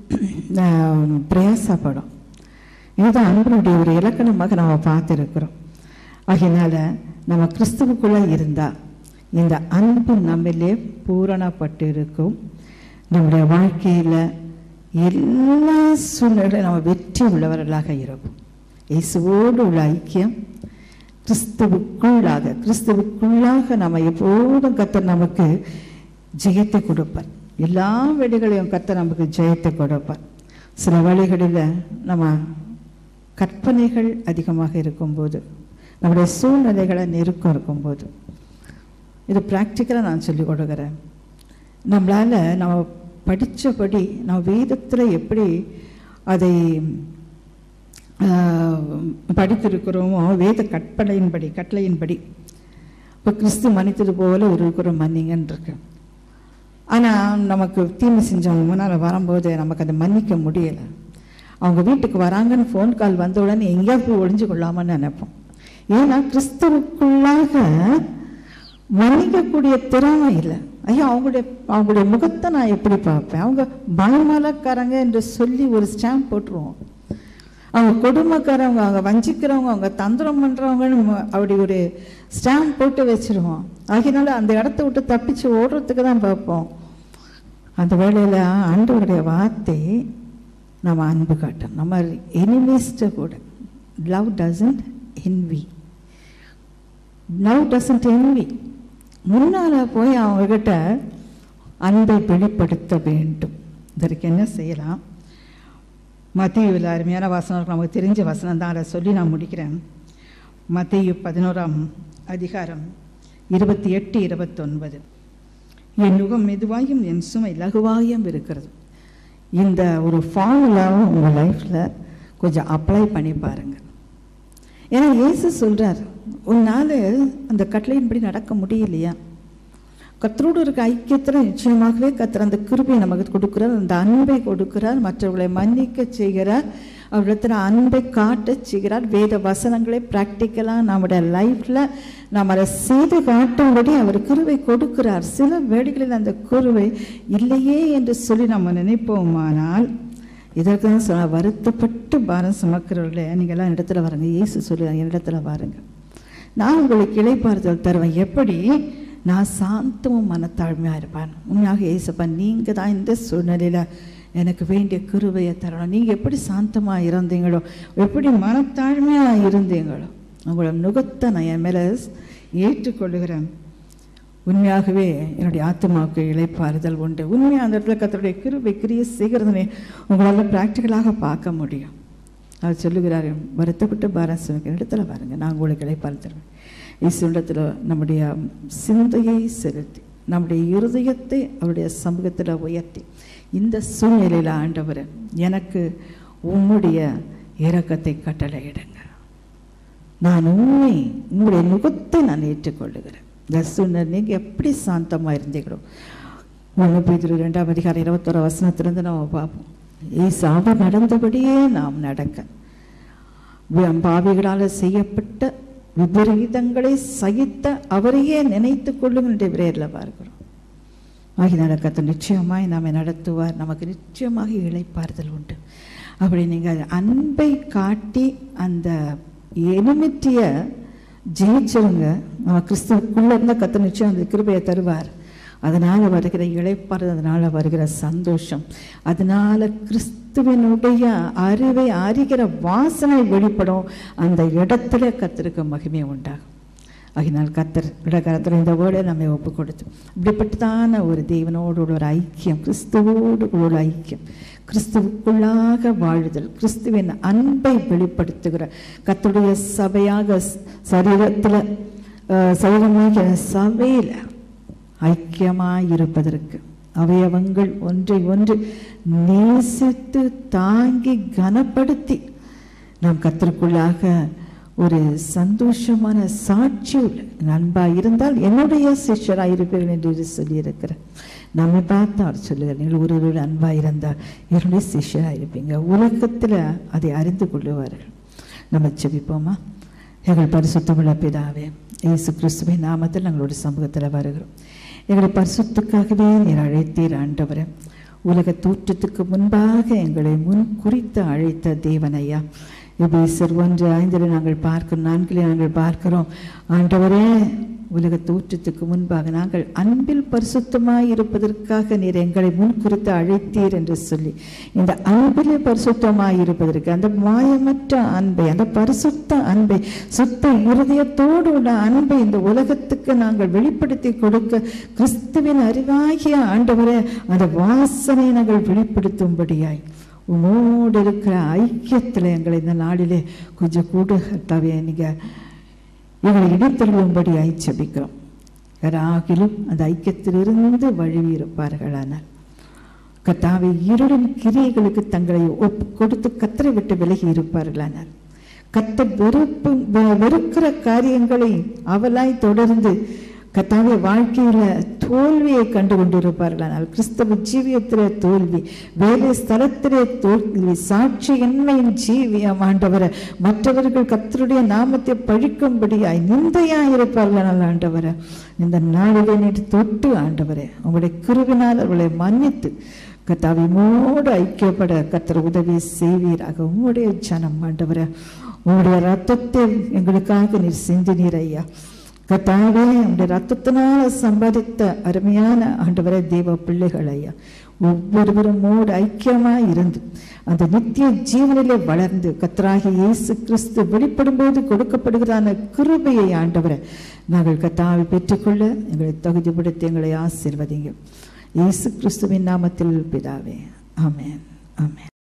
பிரயாசப்படும். இதுதான் அன்பினுடைய ஒரு இலக்கணமாக நம்ம பார்த்துருக்கிறோம். ஆகையினால நம்ம கிறிஸ்துவுக்குள்ளே இருந்தால் இந்த அன்பு நம்மளே பூரணப்பட்டு இருக்கும். நம்முடைய வாழ்க்கையில் எல்லா சூழ்நிலையும் நம்ம வெற்றி உள்ளவர்களாக இருக்கும். இயேசுவோடு உள்ள ஐக்கியம், கிறிஸ்துவுக்குள்ளாக நம்ம எப்போதும் கர்த்தர் நமக்கு ஜெயத்தை கொடுப்பார். எல்லா வழிகளையும் கர்த்தர் நமக்கு ஜெயத்தை கொடுப்பார். சில வழிகளில் நம்ம கற்பனைகள் அதிகமாக இருக்கும்போது, நம்முடைய சூழ்நிலைகளை நெருக்கம் இருக்கும்போது, இது ப்ராக்டிக்கலாக நான் சொல்லிக் கொடுக்குறேன். நம்மளால் நம்ம படித்தபடி நம்ம வேதத்தில் எப்படி அதை படித்திருக்கிறோமோ, வேத கட்டளையின்படி இப்போ கிறிஸ்து மன்னித்தது போல ஒரு மன்னிங்கன்னு இருக்கு. ஆனால் நமக்கு தீமை செஞ்சவங்க முன்னால் வரும்போது நமக்கு அதை மன்னிக்க முடியலை. அவங்க வீட்டுக்கு வராங்கன்னு ஃபோன் கால் வந்த உடனே எங்கேயாவது போய் ஒளிஞ்சு கொள்ளாமன்னு நினைப்போம். ஏன்னா கிறிஸ்துவுக்குள்ளாக மன்னிக்கக்கூடிய திறமை இல்லை. ஐயா, அவங்களுடைய முகத்தை நான் எப்படி பார்ப்பேன்? அவங்க பயமலக்காரங்க என்று சொல்லி ஒரு ஸ்டாம்ப் போட்டுருவோம். அவங்க கொடுமைக்காரவங்க, அவங்க வஞ்சிக்கிறவங்க, அவங்க தந்திரம் பண்ணுறவங்கன்னு அப்படி ஒரு ஸ்டாம்ப் போட்டு வச்சிருவோம். ஆகினால அந்த இடத்த விட்டு தப்பிச்சு ஓடுறதுக்கு தான் பார்ப்போம். அந்த வேளையில் ஆண்டவருடைய வார்த்தை நம்ம அன்பு காட்டும். நம்ம எனிமீஸ்ட கூட லவ் டசன்ட் என்வி, முன்னால் போய் அவங்கக்கிட்ட அன்பை வெளிப்படுத்த வேண்டும். இதற்கு என்ன செய்யலாம்? மத்தேயுவில் அருமையான வசனம் நமக்கு தெரிஞ்ச வசனம் தான், அதை சொல்லி நான் முடிக்கிறேன். மத்தேயு 11ஆம் அதிகாரம் 28-29. என் நுகம் மெதுவாயும் என் சுமை லகுவாயும் இருக்கிறது. இந்த ஒரு ஃபார்முலாவும் உங்கள் லைஃப்பில் கொஞ்சம் அப்ளை பண்ணி பாருங்கள். ஏன்னா இயேசு சொல்கிறார், உன்னால் அந்த கட்டளையின்படி நடக்க முடியலையா? கர்த்தரோடு இருக்க ஐக்கியத்தில் நிச்சயமாகவே கர்த்தர் அந்த கிருபையை நமக்கு கொடுக்கிறார், அந்த அன்பை கொடுக்கிறார், மற்றவர்களை மன்னிக்க செய்கிறார், அவரிடத்தில் அன்பை காட்ட செய்கிறார். வேத வசனங்களை ப்ராக்டிக்கலாக நம்முடைய லைஃப்பில் நம்ம அதை செய்து காட்டும்படி அவர் கிருபை கொடுக்கிறார். சில வேளைகளில் அந்த கிருபை இல்லையே என்று சொல்லி நம்ம நினைப்போமானால், இதற்கு தான் சொல்ல, வருத்தப்பட்டு பாரம் சுமக்கிறவர்களே நீங்கள்லாம் இடத்துல வாருங்க. இயேசு சொல்லுவாங்க, என்னிடத்துல வாருங்க, நான் உங்களுக்கு இளைப்பாறுதல் தருவேன். எப்படி? நான் சாந்தமும் மனத்தாழ்மையாக இருப்பேன். உண்மையாக இயேசுப்பா, நீங்கள் தான் இந்த சூழ்நிலையில் எனக்கு வேண்டிய கிருபையை தரணும். நீங்கள் எப்படி சாந்தமாக இருந்தீங்களோ, எப்படி மனத்தாழ்மையாக இருந்தீங்களோ, உங்களோட நுகத்தை நான் என் மேலே ஏற்றுக்கொள்ளுகிறேன். உண்மையாகவே என்னுடைய ஆத்மாவுக்கு இளைப்பாறுதல் உண்டு. உண்மையாக அந்த இடத்துல கர்த்தருடைய கிருபை கிரியை செய்கிறதுனே உங்களால் ப்ராக்டிக்கலாக பார்க்க முடியும். அவர் சொல்லுகிறார், வருத்தப்பட்டு பாரம் சுமக்கிற இடத்துல பாருங்கள், நான் உங்களுக்கு இளைப்பாறுதல். இசுண்டத்தில் நம்முடைய சிந்தையை செலுத்தி நம்முடைய இருதயத்தை அவருடைய சமூகத்தில் உயர்த்தி இந்த சூழ்நிலையில் ஆண்டவர் எனக்கு உம்முடைய இரக்கத்தை கட்டளையிடுங்க, நான் உங்களுடைய நுகத்தை நான் ஏற்றுக்கொள்ளுகிறேன். இந்த சூழ்நிலை நீங்கள் எப்படி சாந்தமாக இருந்தீங்களோ, 1 பேதுரு 2ஆம் அதிகாரம் 21 வசனத்திலிருந்து நம்ம பார்ப்போம். ஏசாவு நடந்தபடியே நாம் நடக்க பாவிகளால் செய்யப்பட்ட விபரீதங்களை சகித்த அவரையே நினைத்து கொள்ளும் என்ற விரையில் பார்க்கிறோம். ஆகினால கர்த்தர் நிச்சயமாய் நாம நடத்துவார். நமக்கு நிச்சயமாக இளைப்பாறுதல் உண்டு. அப்படி நீங்கள் அன்பை காட்டி அந்த எனிமிட்டியை ஜெயிச்சவங்க, நம்ம கிறிஸ்துவுக்குள்ளே இருந்தால் கர்த்தர் நிச்சயம் அந்த கிருபையை தருவார். அதனால் வருகிற இளைப்பாறுதல், அதனால் வருகிற சந்தோஷம், அதனால் கிறிஸ்துவனுடைய அறிவை அறிகிற வாசனை வெளிப்படும். அந்த இடத்துல கர்த்தருக்கு மகிமை உண்டாகும். ஆகினால் கர்த்தர் இடக்கரத்தில் இந்த வேர்டை நம்ம ஒப்பு கொடுத்து இப்படிப்பட்டதான ஒரு தேவனோடு ஒரு ஐக்கியம், கிறிஸ்துவோடு ஒரு ஐக்கியம், கிறிஸ்துவுக்குள்ளாக வாழுதல், கிறிஸ்துவின் அன்பை வெளிப்படுத்துகிற கர்த்தருடைய சபையாக சரீரத்தில் சரீரமாக சபையில் ஐக்கியமாயிருப்பதற்கு அவயவங்கள் ஒன்றை ஒன்று நேசித்து தாங்கி கனப்படுத்தி நாம் கர்த்தருக்குள்ளாக ஒரு சந்தோஷமான சாட்சி உள்ள அன்பாக இருந்தால் என்னுடைய சிஷ்யராயிருப்பீர்கள் என்று சொல்லியிருக்கிறேன். நம்மை பார்த்து அவர் சொல்லுகிறார், நீங்கள் ஒரு அன்பாக இருந்தால் என்னுடைய சிஷ்யராயிருப்பீங்க. உலகத்தில் அதை அறிந்து கொள்ளுவார்கள். நம்ம செபிப்போமா? எங்கள் பரிசுத்தமுள்ள பிதாவே, இயேசு கிறிஸ்துவின் நாமத்தில் நாங்களுடைய சமூகத்தில் வருகிறோம். எங்களை பரிசுத்துக்காகவே நீர் அழைத்தீர் ஆண்டவரே. உலக தோற்றத்துக்கு முன்பாக எங்களை முன் குறித்து அழைத்த தேவனையா. எபேசியர் 1:5 நாங்கள் பார்க்கிறோம், 4 நாங்கள் பார்க்கிறோம். ஆண்டவரே, உலக தோற்றத்துக்கு முன்பாக நாங்கள் அன்பில் பரிசுத்தமாய் இருப்பதற்காக நீர் எங்களை முன்குறித்து அழைத்தீர் என்று சொல்லி, இந்த அன்பிலே பரிசுத்தமாய் இருப்பதற்கு, அந்த மாயமற்ற அன்பை, அந்த பரிசுத்த அன்பை, சுத்த இருதயத்தோடு உள்ள அன்பை இந்த உலகத்துக்கு நாங்கள் வெளிப்படுத்தி கொடுக்க கிறிஸ்துவின் அறிவாகிய ஆண்டவரே அந்த வாசனை நாங்கள் வெளிப்படுத்தும்படியாய் உமோடு இருக்கிற ஐக்கியத்தில் எங்களை இந்த நாளிலே கொஞ்சம் கூட கர்த்தாவே நீங்கள் எங்களை இடைத்தள்ளும்படி ஜெபிக்கிறோம். யாராகிலும் அந்த ஐக்கியத்திலிருந்து வழுவி இருப்பார்களானால் கர்த்தாவே, இருளின் கிரியைகளுக்கு தங்களை ஒப்பு கொடுத்து கர்த்தரை விட்டு விலகி இருப்பார்களானால், கர்த்தர் வெறுக்கிற காரியங்களை அவளாய் தொடர்ந்து கர்த்தாவே வாழ்க்கையில தோல்வியை கண்டு கொண்டிருப்பார்களானால், கிறிஸ்தவ ஜீவியத்திலே தோல்வி, வேலை ஸ்தலத்திலே தோல்வி, சாட்சியின்மையின் ஜீவியம் ஆண்டவரை, மற்றவர்கள் கர்த்தருடைய நாமத்தை பழிக்கும்படியாய் நிந்தையாய் இருப்பார்களானால் ஆண்டவரை, இந்த நாளிலே நீர் தொட்டு ஆண்டவரே உங்களுடைய கிருபினால் அவர்களை மன்னித்து கர்த்தாவே உம்மோடு ஐக்கியப்பட கர்த்தர் உதவி செய்வீராக. உங்களுடைய ஜனம் ஆண்டவரை, உங்களுடைய ரத்தத்தை எங்களுக்காக நீர் சிந்தினீர் ஐயா. கர்த்தாவே, உங்களுடைய ரத்தத்தினால சம்பாதித்த அருமையான ஆண்டவரே தேவ பிள்ளைகள் ஐயா, ஒவ்வொருவரும் மோடு ஐக்கியமாய் இருந்து அந்த நித்திய ஜீவனிலே வளர்ந்து கர்த்தராகிய இயேசு கிறிஸ்து வெளிப்படும் போது கொடுக்கப்படுகிறான கிருபையை ஆண்டவரை நாங்கள் கர்த்தாவை பெற்றுக்கொள்ள எங்களை தகுதிப்படுத்தி எங்களை ஆசீர்வதிங்க. இயேசு கிறிஸ்துவின் நாமத்தில் பிதாவே, ஆமென், ஆமென்.